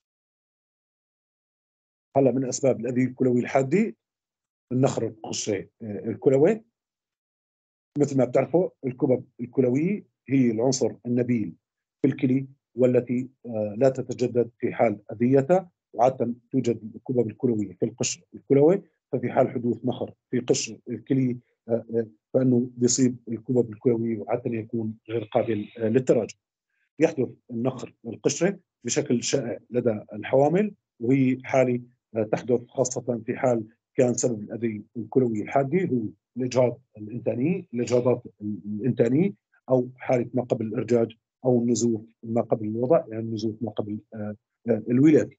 هلا من اسباب الاذيه الكلوي الحاده النخر القشري الكلوي. مثل ما بتعرفوا الكبب الكلويه هي العنصر النبيل في الكلي، والتي لا تتجدد في حال اذيتها، وعاده توجد الكبب الكلويه في القشر الكلوي، ففي حال حدوث نخر في قشر الكلي فانه بيصيب الكبب الكلوي وعاده يكون غير قابل للتراجع. يحدث النخر القشري بشكل شائع لدى الحوامل، وهي حاله تحدث خاصه في حال كان سبب الاذى الكلوي الحاده هو الاجهاض الانتاني، الاجهاضات الانتانيه، او حاله ما قبل الارجاج، او النزوف ما قبل الوضع، يعني النزوف ما قبل الولاده.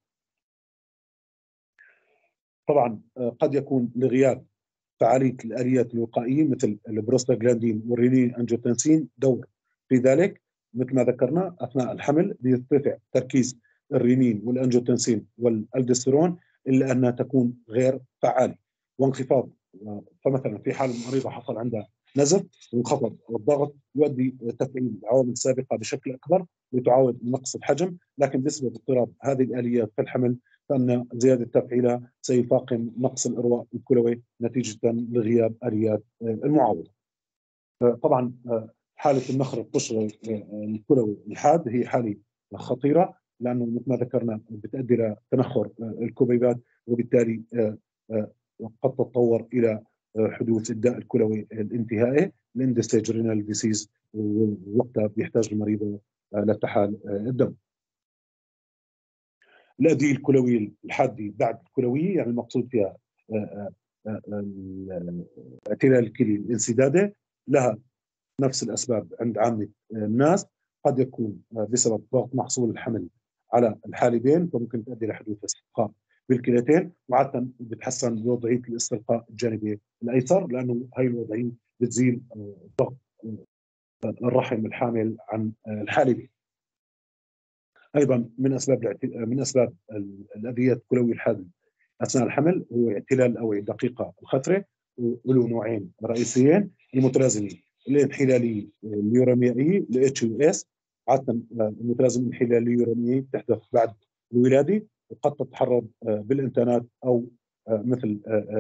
طبعا قد يكون لغياب فعاليه الاليات الوقائيه مثل البروستاجلاندين والرينين انجيوتنسين دور في ذلك. مثل ما ذكرنا اثناء الحمل بيرتفع تركيز الرينين والانجيوتنسين والالدوستيرون، الا انها تكون غير فعاله. وانخفاض، فمثلا في حال المريضه حصل عندها نزف وانخفض الضغط يؤدي تفعيل العوامل السابقه بشكل اكبر وتعاود نقص الحجم، لكن بسبب اضطراب هذه الاليات في الحمل فان زياده تفعيلها سيفاقم نقص الارواء الكلوي نتيجه لغياب اليات المعاوضه. طبعا حاله النخر القشري الكلوي الحاد هي حاله خطيره، لانه مثل ما ذكرنا بتؤدي الى تنخر الكبيبات، وبالتالي قد تتطور الى حدوث الداء الكلوي الانتهائي الاند ستيج رينال ديسيز، ووقتها بيحتاج المريض لارتحال الدم. الأذية الكلوية الحادة بعد الكلوية يعني المقصود فيها اعتلال الكلي الانسدادي لها نفس الأسباب عند عامة الناس. قد يكون بسبب ضغط محصول الحمل على الحالبين، فممكن تؤدي لحدوث استسقاء بالكليتين، وعادة بتحسن بوضعية الاستلقاء الجانبي الأيسر، لأنه هاي الوضعية بتزيل ضغط الرحم الحامل عن الحالبين. أيضا من أسباب الأذية الكلوي الحاد أثناء الحمل هو اعتلال الأوعية الدقيقة الخثرة، وله نوعين رئيسيين المتلازمين: الانحلالية اليوراميائية ال HUS. عادة المتلازمة الانحلالية اليوراميائية تحدث بعد الولادة، وقد تتحرض بالإنتانات أو مثل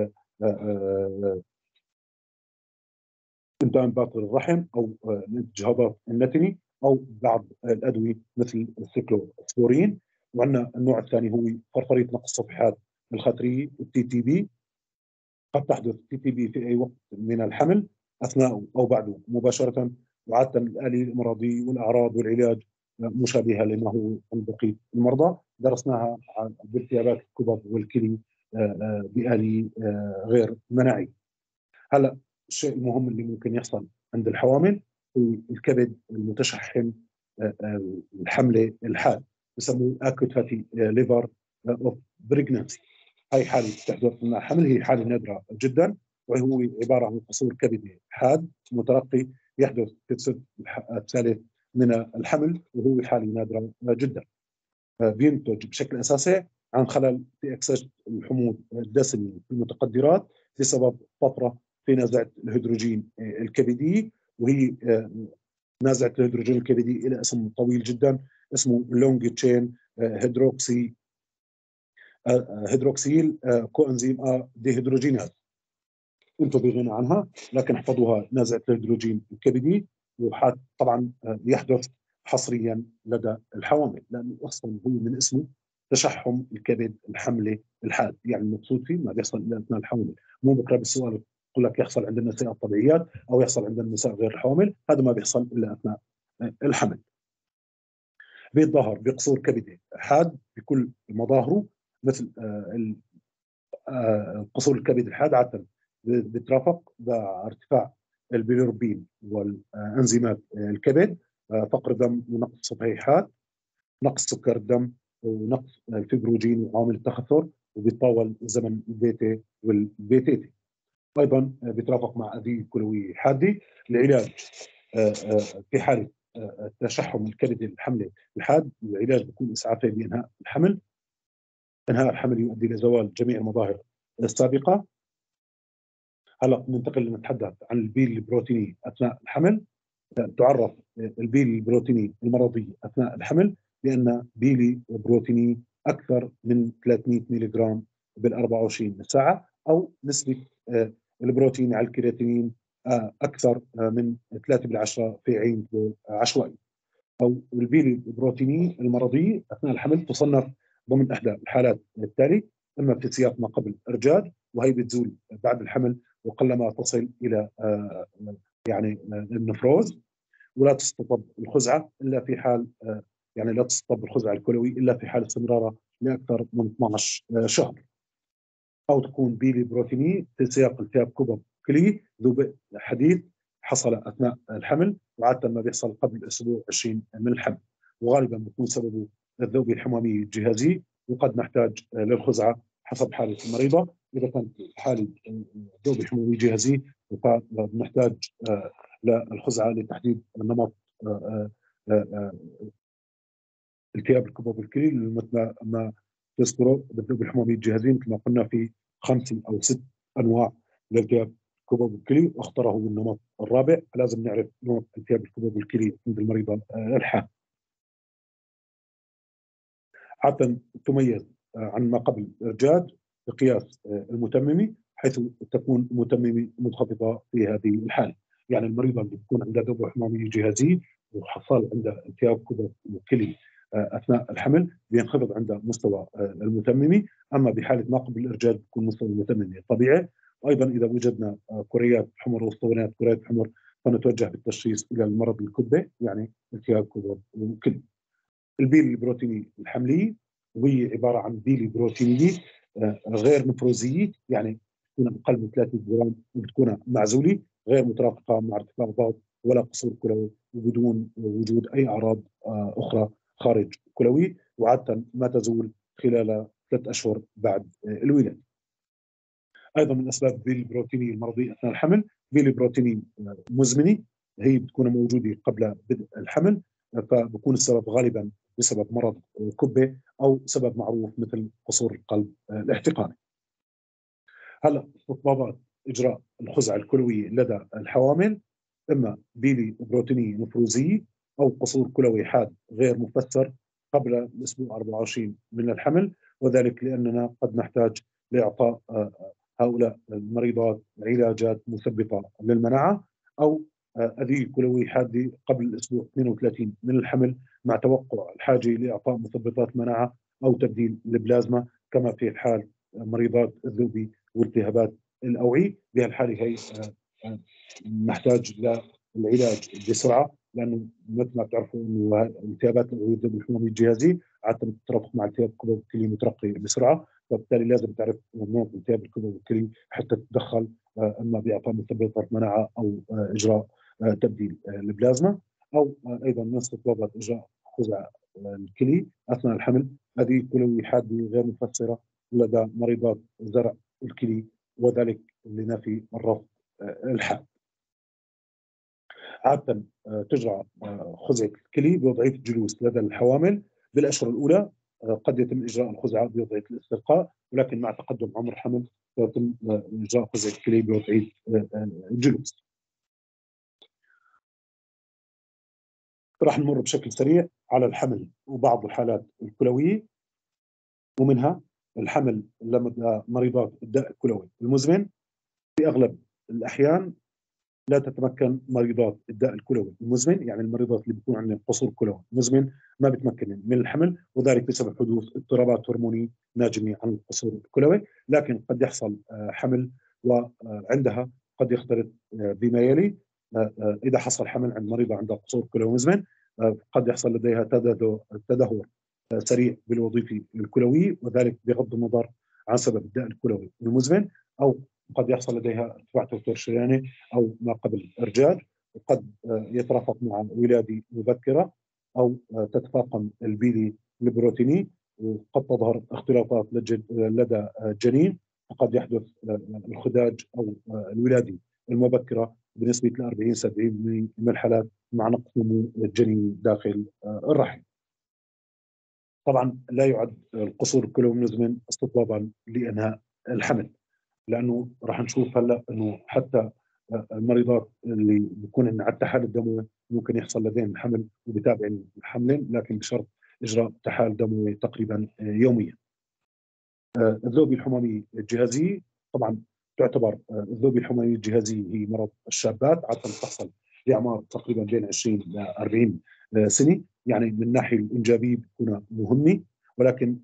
انتان باطل الرحم أو الجهاضات النتني أو بعض الأدوية مثل السيكلوسبورين. وعندنا النوع الثاني هو فرفرية نقص الصفحات الخثرية TTP. قد تحدث TTP في أي وقت من الحمل، أثناء أو بعده مباشرة، وعادة الآلية الإمراضية والأعراض والعلاج مشابهة لما هو عند بقية المرضى. درسناها بالتهابات الكبد والكلي بآلية غير مناعية. هلا الشيء المهم اللي ممكن يحصل عند الحوامل هو الكبد المتشحم الحملة الحاد، بسموه acute fatty liver of pregnancy. هاي حالة تحدث مع الحمل، هي حالة نادرة جدا، وهو عبارة عن قصور كبدي حاد مترقي يحدث في السد الثالث من الحمل، وهو حالة نادرة جدا. بينتج بشكل أساسي عن خلل في أكسجة الحموض الدسمة في المتقدرات بسبب طفرة في نازعة الهيدروجين الكبدي، وهي نازعة الهيدروجين الكبدي إلى اسم طويل جدا اسمه لونج تشين هيدروكسيل كوانزيم ديهيدروجيناز. انتم بغنى عنها، لكن احفظوها نازعة الهيدروجين الكبدي. وحات طبعا يحدث حصريا لدى الحوامل، لانه اصلا هو من اسمه تشحم الكبد الحملي الحاد، يعني المقصود فيه ما بيحصل الا اثناء الحوامل. مو بكره بالسؤال يقول لك يحصل عند النساء الطبيعيات او يحصل عند النساء غير الحوامل، هذا ما بيحصل الا اثناء الحمل. بيتظاهر بقصور كبدي حاد بكل مظاهره، مثل قصور الكبد الحاد عادة بترافق بارتفاع البيليروبين والانزيمات الكبد، فقر دم ونقص سطحي حاد، نقص سكر الدم ونقص الفيبروجين وعوامل التخثر، وبيتطاول زمن البيتي والبيتيتي. ايضا بيترافق مع اذيه كلويه حاده. العلاج في حاله تشحم الكبد الحملي الحاد، العلاج بيكون اسعافي بانهاء الحمل. انهاء الحمل يؤدي لزوال جميع المظاهر السابقه. هلا ننتقل نتحدث عن البيل البروتيني اثناء الحمل. تعرف البيل البروتيني المرضي اثناء الحمل بان بيلي بروتيني اكثر من 300 ملغ بال 24 ساعه، او نسبه البروتين على الكرياتينين اكثر من 3 بالعشرة في عين عشوائي. او البيل البروتيني المرضي اثناء الحمل تصنف ضمن احدى الحالات التالي: اما في سياق ما قبل ارجاج، وهي بتزول بعد الحمل وقلما تصل الى يعني النفروز، ولا تستطب الخزعه الا في حال يعني لا تستطب الخزعه الكلوي الا في حال استمرارها لاكثر من 12 شهر. او تكون بيلي بروتيني في سياق التهاب كبد كلي ذو حديث حصل اثناء الحمل، وعاده ما بيحصل قبل اسبوع 20 من الحمل، وغالبا بيكون سببه الذوبه الحماميه الجهازيه، وقد نحتاج للخزعه حسب حاله المريضه. اذا كانت حاله ذوبه حماميه جهازيه فنحتاج للخزعه لتحديد نمط التهاب الكبد الكلي، مثل ما تذكروا بالذوبه الحماميه الجهازيه، مثل ما قلنا في 5 أو 6 انواع لالتهاب الكبد الكلي، واختاره هو النمط الرابع. لازم نعرف نمط التهاب الكبد الكلي عند المريضه الحامل. عادة تميز عن ما قبل الإرجاج بقياس المتممي، حيث تكون المتممي منخفضة في هذه الحالة. يعني المريضة اللي بتكون عندها ذوبة حمامية جهازية وحصل عندها التهاب كبد الكلي أثناء الحمل بينخفض عند مستوى المتممي. أما بحالة ما قبل الإرجاج بيكون مستوى المتممي طبيعي. وأيضا إذا وجدنا كريات حمر واسطوانات كريات حمر فنتوجه بالتشخيص إلى المرض الكبدي، يعني التهاب كبد الكلي. البيل البروتيني الحملي وهي عباره عن بيل بروتيني غير نفروزيه، يعني بتكون اقل من 30 جرام وبتكون معزوله غير مترافقه مع ارتفاع الضغط ولا قصور كلوي وبدون وجود اي اعراض اخرى خارج كلوي، وعاده ما تزول خلال 3 اشهر بعد الولاده. ايضا من اسباب بيلي بروتيني المرضي اثناء الحمل بيلي بروتيني مزمنه، هي بتكون موجوده قبل بدء الحمل، فبكون السبب غالبا بسبب مرض كبه او سبب معروف مثل قصور القلب الاحتقاني. هلا استطبابات اجراء الخزعه الكلويه لدى الحوامل اما بيلي بروتينيه نفروزيه او قصور كلوي حاد غير مفسر قبل الاسبوع 24 من الحمل، وذلك لاننا قد نحتاج لاعطاء هؤلاء المريضات علاجات مثبطه للمناعه او ادويه كلويه حاده قبل الاسبوع 32 من الحمل مع توقع الحاجه لاعطاء مثبطات مناعه او تبديل البلازما، كما في حال مريضات الذوبي والتهابات الاوعيه. بهالحاله هي نحتاج للعلاج بسرعه، لانه مثل ما بتعرفوا انه التهابات الاوعيه الحموميه الجهازيه عاده تترافق مع التهاب الكبد والكلي مترقي بسرعه، فبالتالي لازم تعرف نوع التهاب الكبد والكلي حتى تتدخل اما باعطاء مثبطات مناعه او اجراء تبديل البلازما، او ايضا من استطبابات اجراء خزع الكلي اثناء الحمل هذه كلوي حاده غير مفسره لدى مريضات زرع الكلي، وذلك لنفي الرفض الحاد. عادة تجرى خزعة الكلي بوضعية الجلوس لدى الحوامل بالأشهر الأولى، قد يتم إجراء الخزعة بوضعية الاستلقاء، ولكن مع تقدم عمر الحمل يتم إجراء خزعة الكلي بوضعية الجلوس. راح نمر بشكل سريع على الحمل وبعض الحالات الكلوية، ومنها الحمل لدى مريضات الداء الكلوي المزمن. في أغلب الأحيان لا تتمكن مريضات الداء الكلوي المزمن، يعني المريضات اللي بيكون عندهم قصور كلوي مزمن ما بتمكن من الحمل، وذلك بسبب حدوث اضطرابات هرمونيه ناجمه عن القصور الكلوي، لكن قد يحصل حمل وعندها قد يختلط بما يلي. اذا حصل حمل عند مريضه عندها قصور كلوي مزمن قد يحصل لديها تدهور سريع بالوظيفه الكلويه، وذلك بغض النظر عن سبب الداء الكلوي المزمن، او قد يحصل لديها ارتفاع توتر شرياني او ما قبل ارجاج، وقد يترافق مع ولاده مبكره او تتفاقم البيلي البروتيني، وقد تظهر اختلاطات لدى الجنين، وقد يحدث الخداج او الولاده المبكره بنسبه 40 70% من الحالات مع نقص نمو الجنين داخل الرحم. طبعا لا يعد القصور الكلوي المزمن استطبابا لانهاء الحمل، لانه راح نشوف هلا انه حتى المريضات اللي بيكون على التحاليل الدموي ممكن يحصل لديهم حمل وبتابع الحمل، لكن بشرط اجراء تحاليل دموي تقريبا يوميا. الذوبه الحموميه الجهازيه، طبعا تعتبر الذوبه الحموميه الجهازيه هي مرض الشابات، عاده تحصل باعمار تقريبا بين 20 ل 40 سنه، يعني من الناحيه الانجابيه بتكون مهمه، ولكن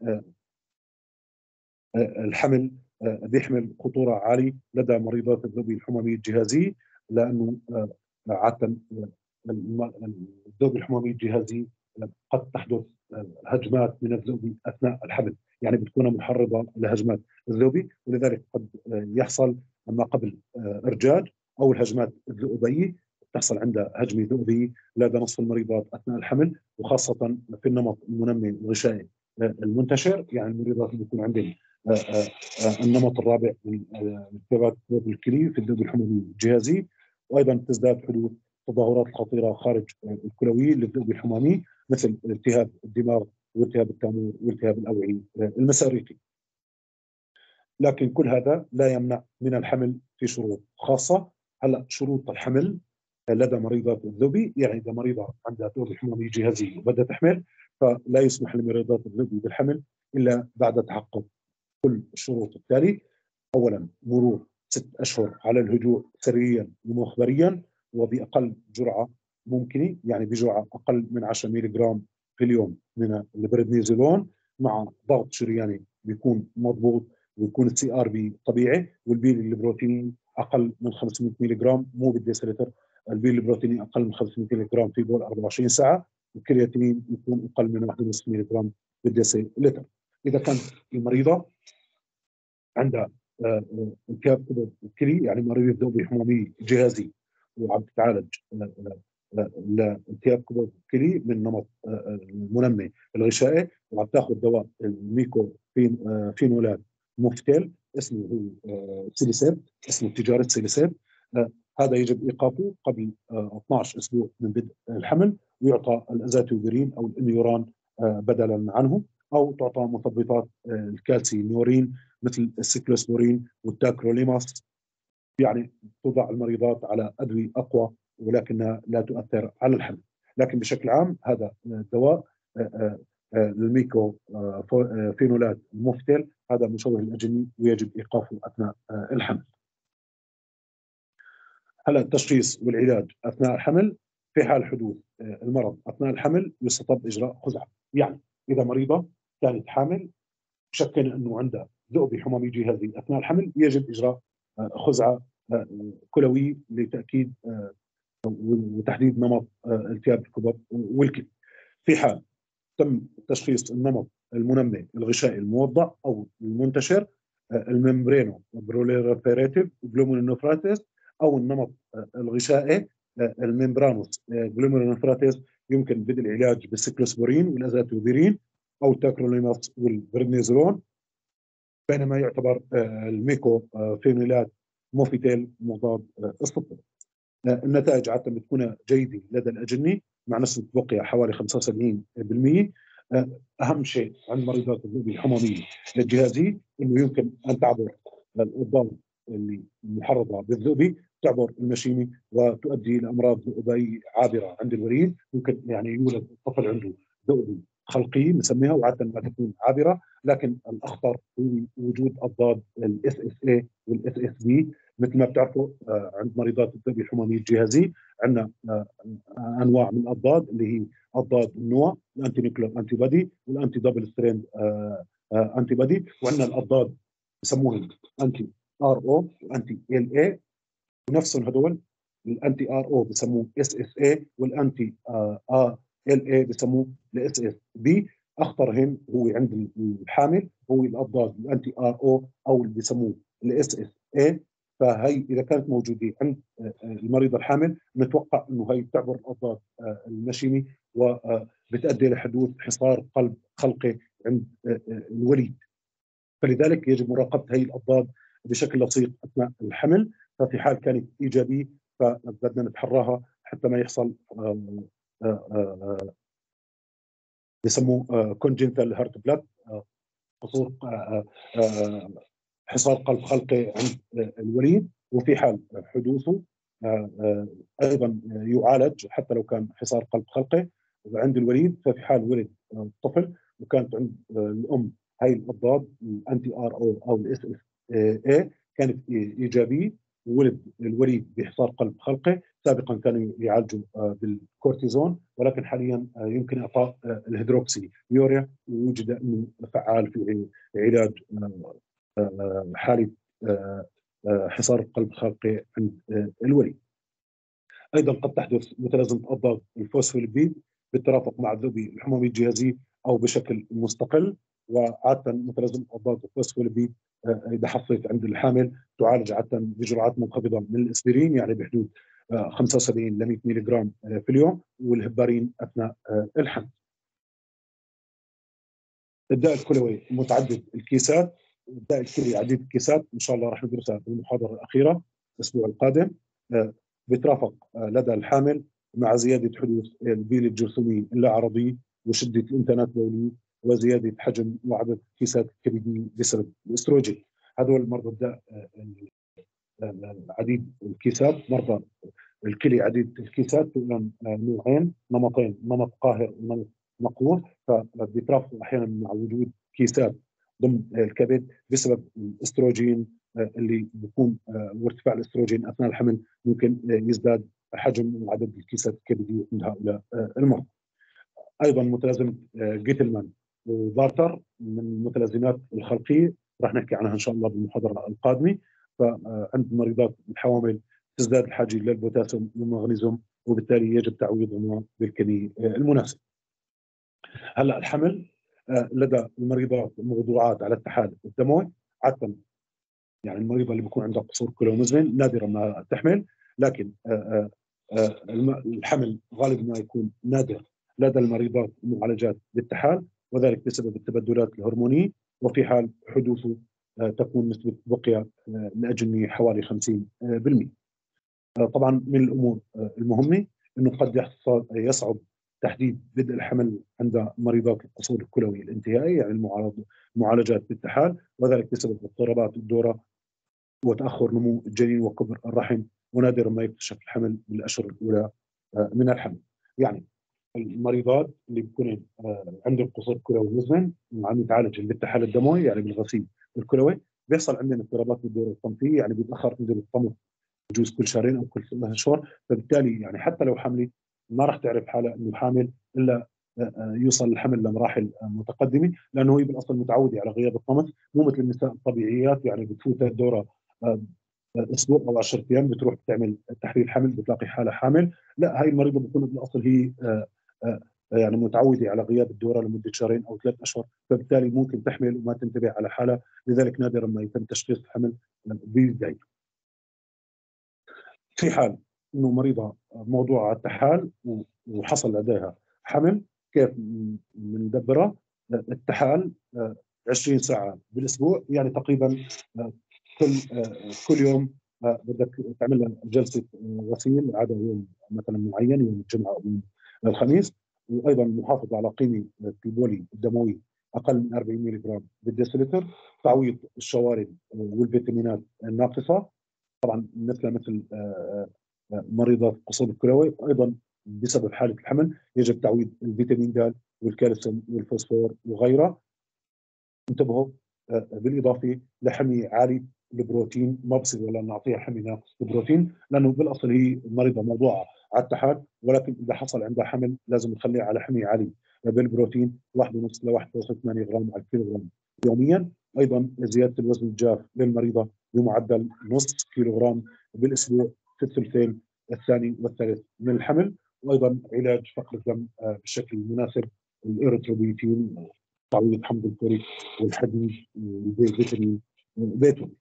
الحمل بيحمل خطوره عاليه لدى مريضات الذوبه الحموميه الجهازيه، لانه عاده الذوبه الحموميه الجهازيه قد تحدث هجمات من الذوبه اثناء الحمل، يعني بتكون محرضه لهجمات الذوبه، ولذلك قد يحصل ما قبل ارجاج او الهجمات الذئبيه، تحصل عندها هجمه ذئبيه لدى نصف المريضات اثناء الحمل، وخاصه في النمط المنمي الغشائي المنتشر، يعني المريضات اللي بيكون عندهم النمط الرابع من التهابات الكلي في الذوبه الحموميه الجهازيه، وايضا تزداد حدوث تظاهرات خطيره خارج الكلويه للذوبه الحموميه مثل التهاب الدماغ والتهاب التامور والتهاب الاوعيه المساريقي. لكن كل هذا لا يمنع من الحمل في شروط خاصه. هلا شروط الحمل لدى مريضات الذوبه، يعني اذا مريضه عندها ذوبه حموميه جهازيه وبدها تحمل فلا يسمح لمريضات الذوبه بالحمل الا بعد تحقق كل الشروط التالي. اولا مرور 6 اشهر على الهدوء سريا ومخبريا وباقل جرعه ممكنه، يعني بجرعه اقل من 10 ملغ في اليوم من البريدنيزولون، مع ضغط شرياني بيكون مضبوط ويكون السي ار بي طبيعي، والبيل البروتيني اقل من 500 ملغ مو بالديسلتر، البيل البروتيني اقل من 500 ملغ في بول 24 ساعه، والكرياتينين يكون اقل من 1.5 ملغ بالديسلتر. اذا كانت المريضه عندها التهاب كبد الكلي، يعني مريض ذوبي حمومي جهازي وعم تتعالج لالتهاب كبد الكلي من نمط المنمي الغشائي، وعم تاخذ دواء الميكو فينولات مفتل، اسمه هو سيليسيب، اسمه التجاري سيليسيب. هذا يجب ايقافه قبل 12 اسبوع من بدء الحمل، ويعطى الازاتيوبرين او الاميوران بدلا عنه، او تعطى مثبطات الكالسيوميورين مثل السيكلوسبورين والتاكروليماس. يعني توضع المريضات على ادويه اقوى ولكنها لا تؤثر على الحمل. لكن بشكل عام هذا الدواء الميكو فينولات المفتل هذا مشوه الاجني ويجب ايقافه اثناء الحمل. هلا التشخيص والعلاج اثناء الحمل. في حال حدوث المرض اثناء الحمل يستطب اجراء خزعه، يعني اذا مريضه كانت حامل شكنا انه عندها ذؤبه حمومي جهازي اثناء الحمل، يجب اجراء خزعه كلوي لتاكيد وتحديد نمط التهاب الكبد والكلى. في حال تم تشخيص النمط المنمي الغشائي الموضع او المنتشر، الممبرينو بروليفيراتيف جلوميرولونيفرايتس، او النمط الغشائي الممبرانوس جلوميرولونيفرايتس، يمكن بدء العلاج بالسيكلوسبورين والازاتيوبيرين او التاكروليماس والبريدنيزولون، بينما يعتبر الميكو فينولات موفيتيل مضاد السكر. النتائج عادة بتكون جيدة لدى الأجنة مع نسبة بقية حوالي 75%. أهم شيء عند مريضات الذوبة الحمومية الجهازية أنه يمكن أن تعبر الأضرار اللي محرضة بالذوبة، تعبر المشيمة وتؤدي لأمراض ذؤبية عابرة عند الوريد. ممكن يعني يولد الطفل عنده ذؤبة خلقية بنسميها، وعادة ما تكون عابرة، لكن الأخطر هو وجود أضداد الاس اس اي والاس اس بي. مثل ما بتعرفوا عند مريضات الذوبة الحمومية الجهازية عندنا انواع من الاضداد اللي هي اضداد النوع الانتي نيوكلير انتي بودي والانتي دبل ستريند انتي بودي، وعندنا الاضداد بسموهم انتي ار او وانتي ال اي، ونفسهم هدول الانتي ار او بسموه اس اس اي، والانتي ال اي بسموه الاس اس بي. اخطرهم هو عند الحامل هو الاضداد الانتي ار او اللي بسموه الاس اس اي. فهي اذا كانت موجوده عند المريضه الحامل نتوقع انه هي بتعبر الاضداد المشيمي وبتؤدي لحدوث حصار قلب خلقي عند الوليد. فلذلك يجب مراقبه هي الاضداد بشكل لصيق اثناء الحمل. ففي حال كانت ايجابيه فبدنا نتحراها حتى ما يحصل بسموه كونجنتال هارت بلاد، قصور حصار قلب خلقي عند الوليد. وفي حال حدوثه ايضا يعالج حتى لو كان حصار قلب خلقي عند الوليد. ففي حال ولد طفل وكانت عند الام هاي الاضداد الانتي ار او الاس اس اي كانت ايجابيه، وولد الوليد بحصار قلب خلقي، سابقا كانوا يعالجوا بالكورتيزون، ولكن حاليا يمكن اعطاء الهيدروكسي يوريا، ووجد انه فعال في علاج حاله حصار القلب الخلقي عند الوليد. ايضا قد تحدث متلازمه اضداد الفوسفوليبيد بالترافق مع الذوبه الحموميه الجهازيه او بشكل مستقل. وعاده متلازمه اضداد الفوسفوليبيد اذا حصلت عند الحامل تعالج عاده بجرعات منخفضه من الاسبرين، يعني بحدود 75 ل 100 ملغ في اليوم، والهبارين اثناء الحمل. الداء الكلوي متعدد الكيسات، الداء الكلي عديد الكيسات، ان شاء الله راح ندرسها في المحاضره الاخيره الاسبوع القادم. بيترافق لدى الحامل مع زياده حدوث البيل الجرثومي اللا عرضي وشده الانتانات البوليه وزياده حجم وعدد الكيسات الكبديه بسبب الاستروجين. هذول مرضى الداء عديد الكيسات. مرضى الكلي عديد الكيسات لهم نوعين، نمطين، نمط قاهر ونمط مقهور. فبيترافقوا احيانا مع وجود كيسات ضمن الكبد بسبب الاستروجين اللي بيكون وارتفاع الاستروجين اثناء الحمل ممكن يزداد حجم وعدد الكيسات الكبديه عند هؤلاء المرضى. ايضا متلازمه جيتلمان وبارتر من المتلازمات الخلقيه راح نحكي عنها ان شاء الله بالمحاضره القادمه. فعند مريضات الحوامل تزداد الحاجه للبوتاسيوم والمغنيسيوم، وبالتالي يجب تعويضهما بالكميه المناسبه. هلا الحمل لدى المريضات الموضوعات على التحالف الدموي عاده يعني المريضه اللي بيكون عندها قصور كلوي مزمن نادرا ما تحمل، لكن الحمل غالبا ما يكون نادر لدى المريضات المعالجات بالتحال، وذلك بسبب التبدلات الهرمونيه، وفي حال حدوثه تكون نسبه بقيه الاجنه حوالي 50%. طبعا من الامور المهمه انه قد يصعب تحديد بدء الحمل عند مريضات القصور الكلوي الانتهائي، يعني المعالجات بالتحال، وذلك بسبب اضطرابات الدوره وتاخر نمو الجنين وكبر الرحم، ونادرا ما يكتشف الحمل بالاشهر الاولى من الحمل. يعني المريضات اللي بيكون عندهم قصور كلوي مزمن وعم يتعالج بالتحال الدموي يعني بالغسيل الكلوي، بيحصل عندنا اضطرابات بالدوره الطمثيه، يعني بيتاخر عندنا الطمث بجوز كل شهرين او كل 3 اشهر، فبالتالي يعني حتى لو حملي ما راح تعرف حالها انه حامل الا يوصل الحمل لمراحل متقدمه، لانه هي بالاصل متعوده على غياب الطمث، مو مثل النساء الطبيعيات يعني بتفوت الدوره اسبوع او 10 ايام بتروح بتعمل تحليل حمل بتلاقي حالها حامل. لا، هاي المريضه بتكون بالاصل هي يعني متعوده على غياب الدوره لمده شهرين او 3 اشهر، فبالتالي ممكن تحمل وما تنتبه على حالها، لذلك نادرا ما يتم تشخيص الحمل بدايته. في حال انه مريضه موضوع التحال وحصل لديها حمل، كيف بندبرها؟ التحال 20 ساعه بالاسبوع، يعني تقريبا كل يوم بدك تعمل لها جلسه غسيل، عاده يوم مثلا معين، يوم الجمعه او يوم الخميس، وايضا المحافظه على قيمه البولي الدموي اقل من 40 ملغ بالديسلتر، تعويض الشوارد والفيتامينات الناقصه، طبعا مثل مريضات قصور الكلوي، وايضا بسبب حاله الحمل يجب تعويض الفيتامين د والكالسيوم والفوسفور وغيرها. انتبهوا بالاضافه لحمي عالي البروتين، ما بصير ولا نعطيها حمي ناقص البروتين، لانه بالاصل هي مريضه موضوعه على التحال، ولكن اذا حصل عندها حمل لازم نخليها على حمي عالي بالبروتين 1.5 ل 1.8 غرام على الكيلوغرام يوميا. ايضا زياده الوزن الجاف للمريضه بمعدل نص كيلوغرام بالاسبوع في الثلثين الثاني والثالث من الحمل، وايضا علاج فقر الدم بشكل مناسب، الاريثروبيتين، تعويض حمض الفوليك والحديد والفيتامين بيتون.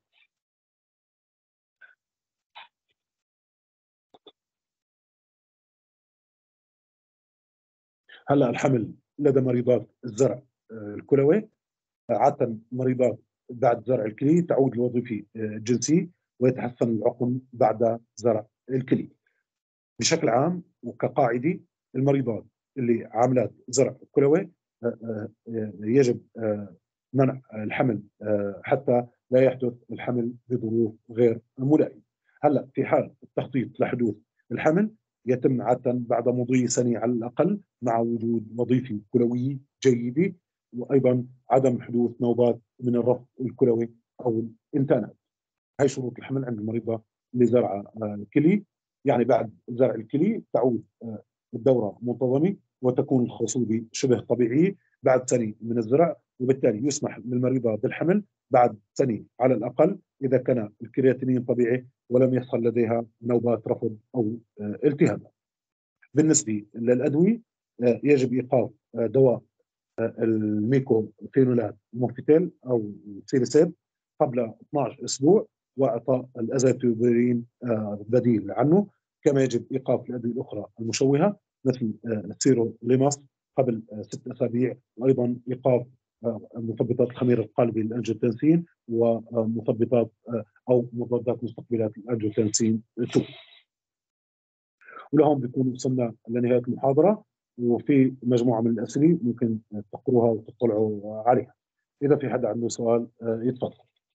هلا الحمل لدى مريضات الزرع الكلوي، عاده مريضات بعد زرع الكلي تعود الوظيفه الجنسي ويتحسن العقم بعد زرع الكلي. بشكل عام وكقاعده المريضات اللي عاملات زرع كلوي يجب منع الحمل حتى لا يحدث الحمل بظروف غير ملائمه. هلا في حال التخطيط لحدوث الحمل يتم عاده بعد مضي سنه على الاقل، مع وجود وظيفه كلويه جيده، وايضا عدم حدوث نوبات من الرفض الكلوي او الانتانات. هاي شروط الحمل عند المريضه اللي زرع كلي. يعني بعد زرع الكلي تعود الدوره منتظمه وتكون الخصوبه شبه طبيعيه بعد سنه من الزرع، وبالتالي يسمح للمريضه بالحمل بعد سنه على الاقل اذا كان الكرياتينين طبيعي ولم يحصل لديها نوبات رفض او التهابات. بالنسبه للادويه يجب ايقاف دواء الميكوفينولات موفيتيل او سيريسيب قبل 12 اسبوع، واعطاء الازاتيوبرين بديل عنه، كما يجب ايقاف الادويه الاخرى المشوهه مثل السيروليماس قبل 6 اسابيع، وايضا ايقاف مثبطات الخمير القلبي الانجيوتنسين ومثبطات او مضادات مستقبلات الانجيوتنسين 2. ولهم بيكون وصلنا لنهايه المحاضره، وفي مجموعه من الاسئله ممكن تقروها وتطلعوا عليها. اذا في حدا عنده سؤال يتفضل.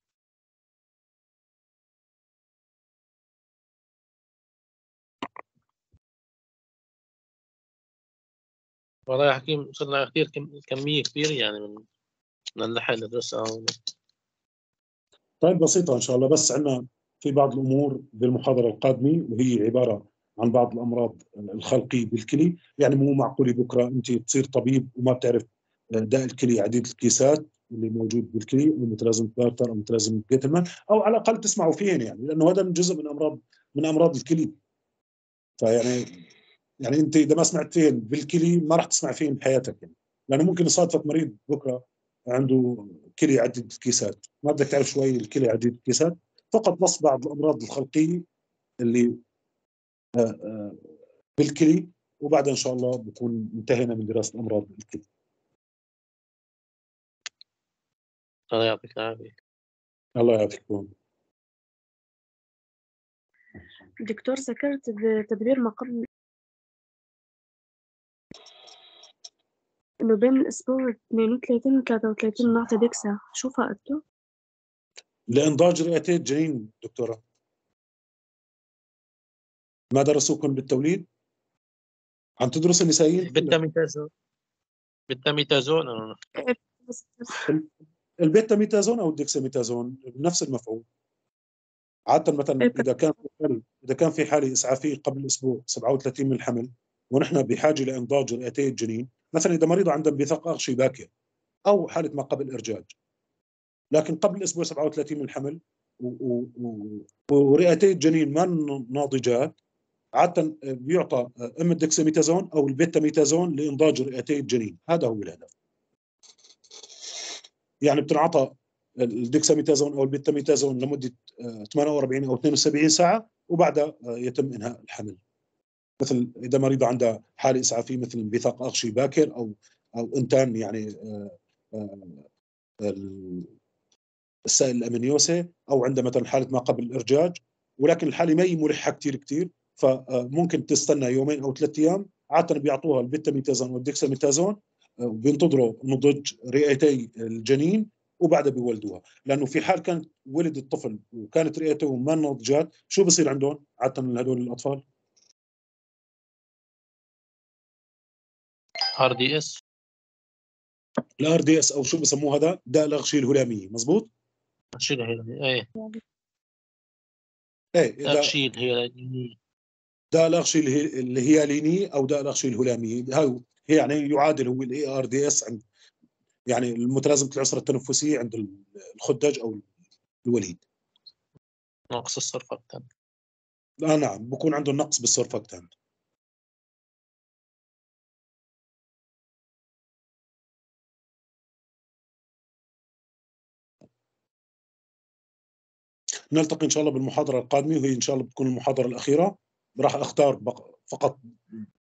والله يا حكيم وصلنا كثير كمية كبيرة يعني من اللحق ندرسها. طيب بسيطه ان شاء الله، بس عندنا في بعض الامور بالمحاضره القادمه وهي عباره عن بعض الامراض الخلقيه بالكلي. يعني مو معقول بكره انت تصير طبيب وما بتعرف داء الكلي عديد الكيسات اللي موجود بالكلي، او متلازمه بارتر او متلازمه جيتلمان، او على الاقل تسمعوا فيهن، يعني لانه هذا جزء من امراض الكلي. فيعني انت اذا ما سمعت فيهن بالكلي ما راح تسمع فيهن بحياتك، يعني لانه ممكن يصادفك مريض بكره عنده كلى عديدة كيسات. ما بدك تعرف شوي الكلى عديدة الكيسات، فقط بس بعض الأمراض الخلقية اللي بالكلى، وبعدها إن شاء الله بكون انتهينا من دراسة أمراض الكلى. الله يعطيك العافية. الله يعافيكم. دكتور ذكرت بتدبير ما قبل إنه بين الأسبوع 32 و 33 نعطي دكسا، شو فائدته؟ لإنضاج رئتي الجنين دكتورة. ما درسوكم بالتوليد؟ عم تدرس النسائيين؟ بالتاميتازون البيتاميتازون او الدكساميتازون نفس المفعول. عاده مثلا اذا كان في حاله اسعافيه قبل اسبوع 37 من الحمل، ونحن بحاجه لانضاج رئتي الجنين، مثلا اذا مريضه عندها انبثاق اغشي باكر او حاله ما قبل ارجاج، لكن قبل الاسبوع 37 من الحمل ورئتي الجنين ما ناضجات، عاده بيعطى اما الدكساميتازون او البيتاميتازون لانضاج رئتي الجنين. هذا هو الهدف. يعني بتنعطى الدكساميتازون او البيتاميتازون لمده 48 او 72 ساعه، وبعدها يتم انهاء الحمل. مثل اذا مريضه عندها حاله اسعافيه مثل انبثاق اغشي باكر او انتان يعني السائل الامنيوسي، او عندها مثلا حاله ما قبل الارجاج، ولكن الحاله ما هي ملحه كثير، فممكن تستنى يومين او 3 ايام. عاده بيعطوها البيتاميتازون والدكساميتازون وبينتظروا نضج رئتي الجنين وبعدها بيولدوها، لانه في حال كانت ولد الطفل وكانت رئتهم ما نضجات، شو بصير عندهم عاده هذول الاطفال؟ RDS. الRDS او شو بسموه هذا داء الاغشيه الهلاميه. مزبوط؟ شو هي؟ ايه اذا أغشية الهلالية. داء الاغشيه الهيالينيه او داء الاغشيه الهلاميه، هي يعني يعادل هو الARDS عند يعني المتلازمه العسره التنفسيه عند الخدج او الوليد. نقص السرفكتان. نعم، بكون عنده نقص بالسرفكتان. نلتقي ان شاء الله بالمحاضره القادمه، وهي ان شاء الله بتكون المحاضره الاخيره. راح اختار فقط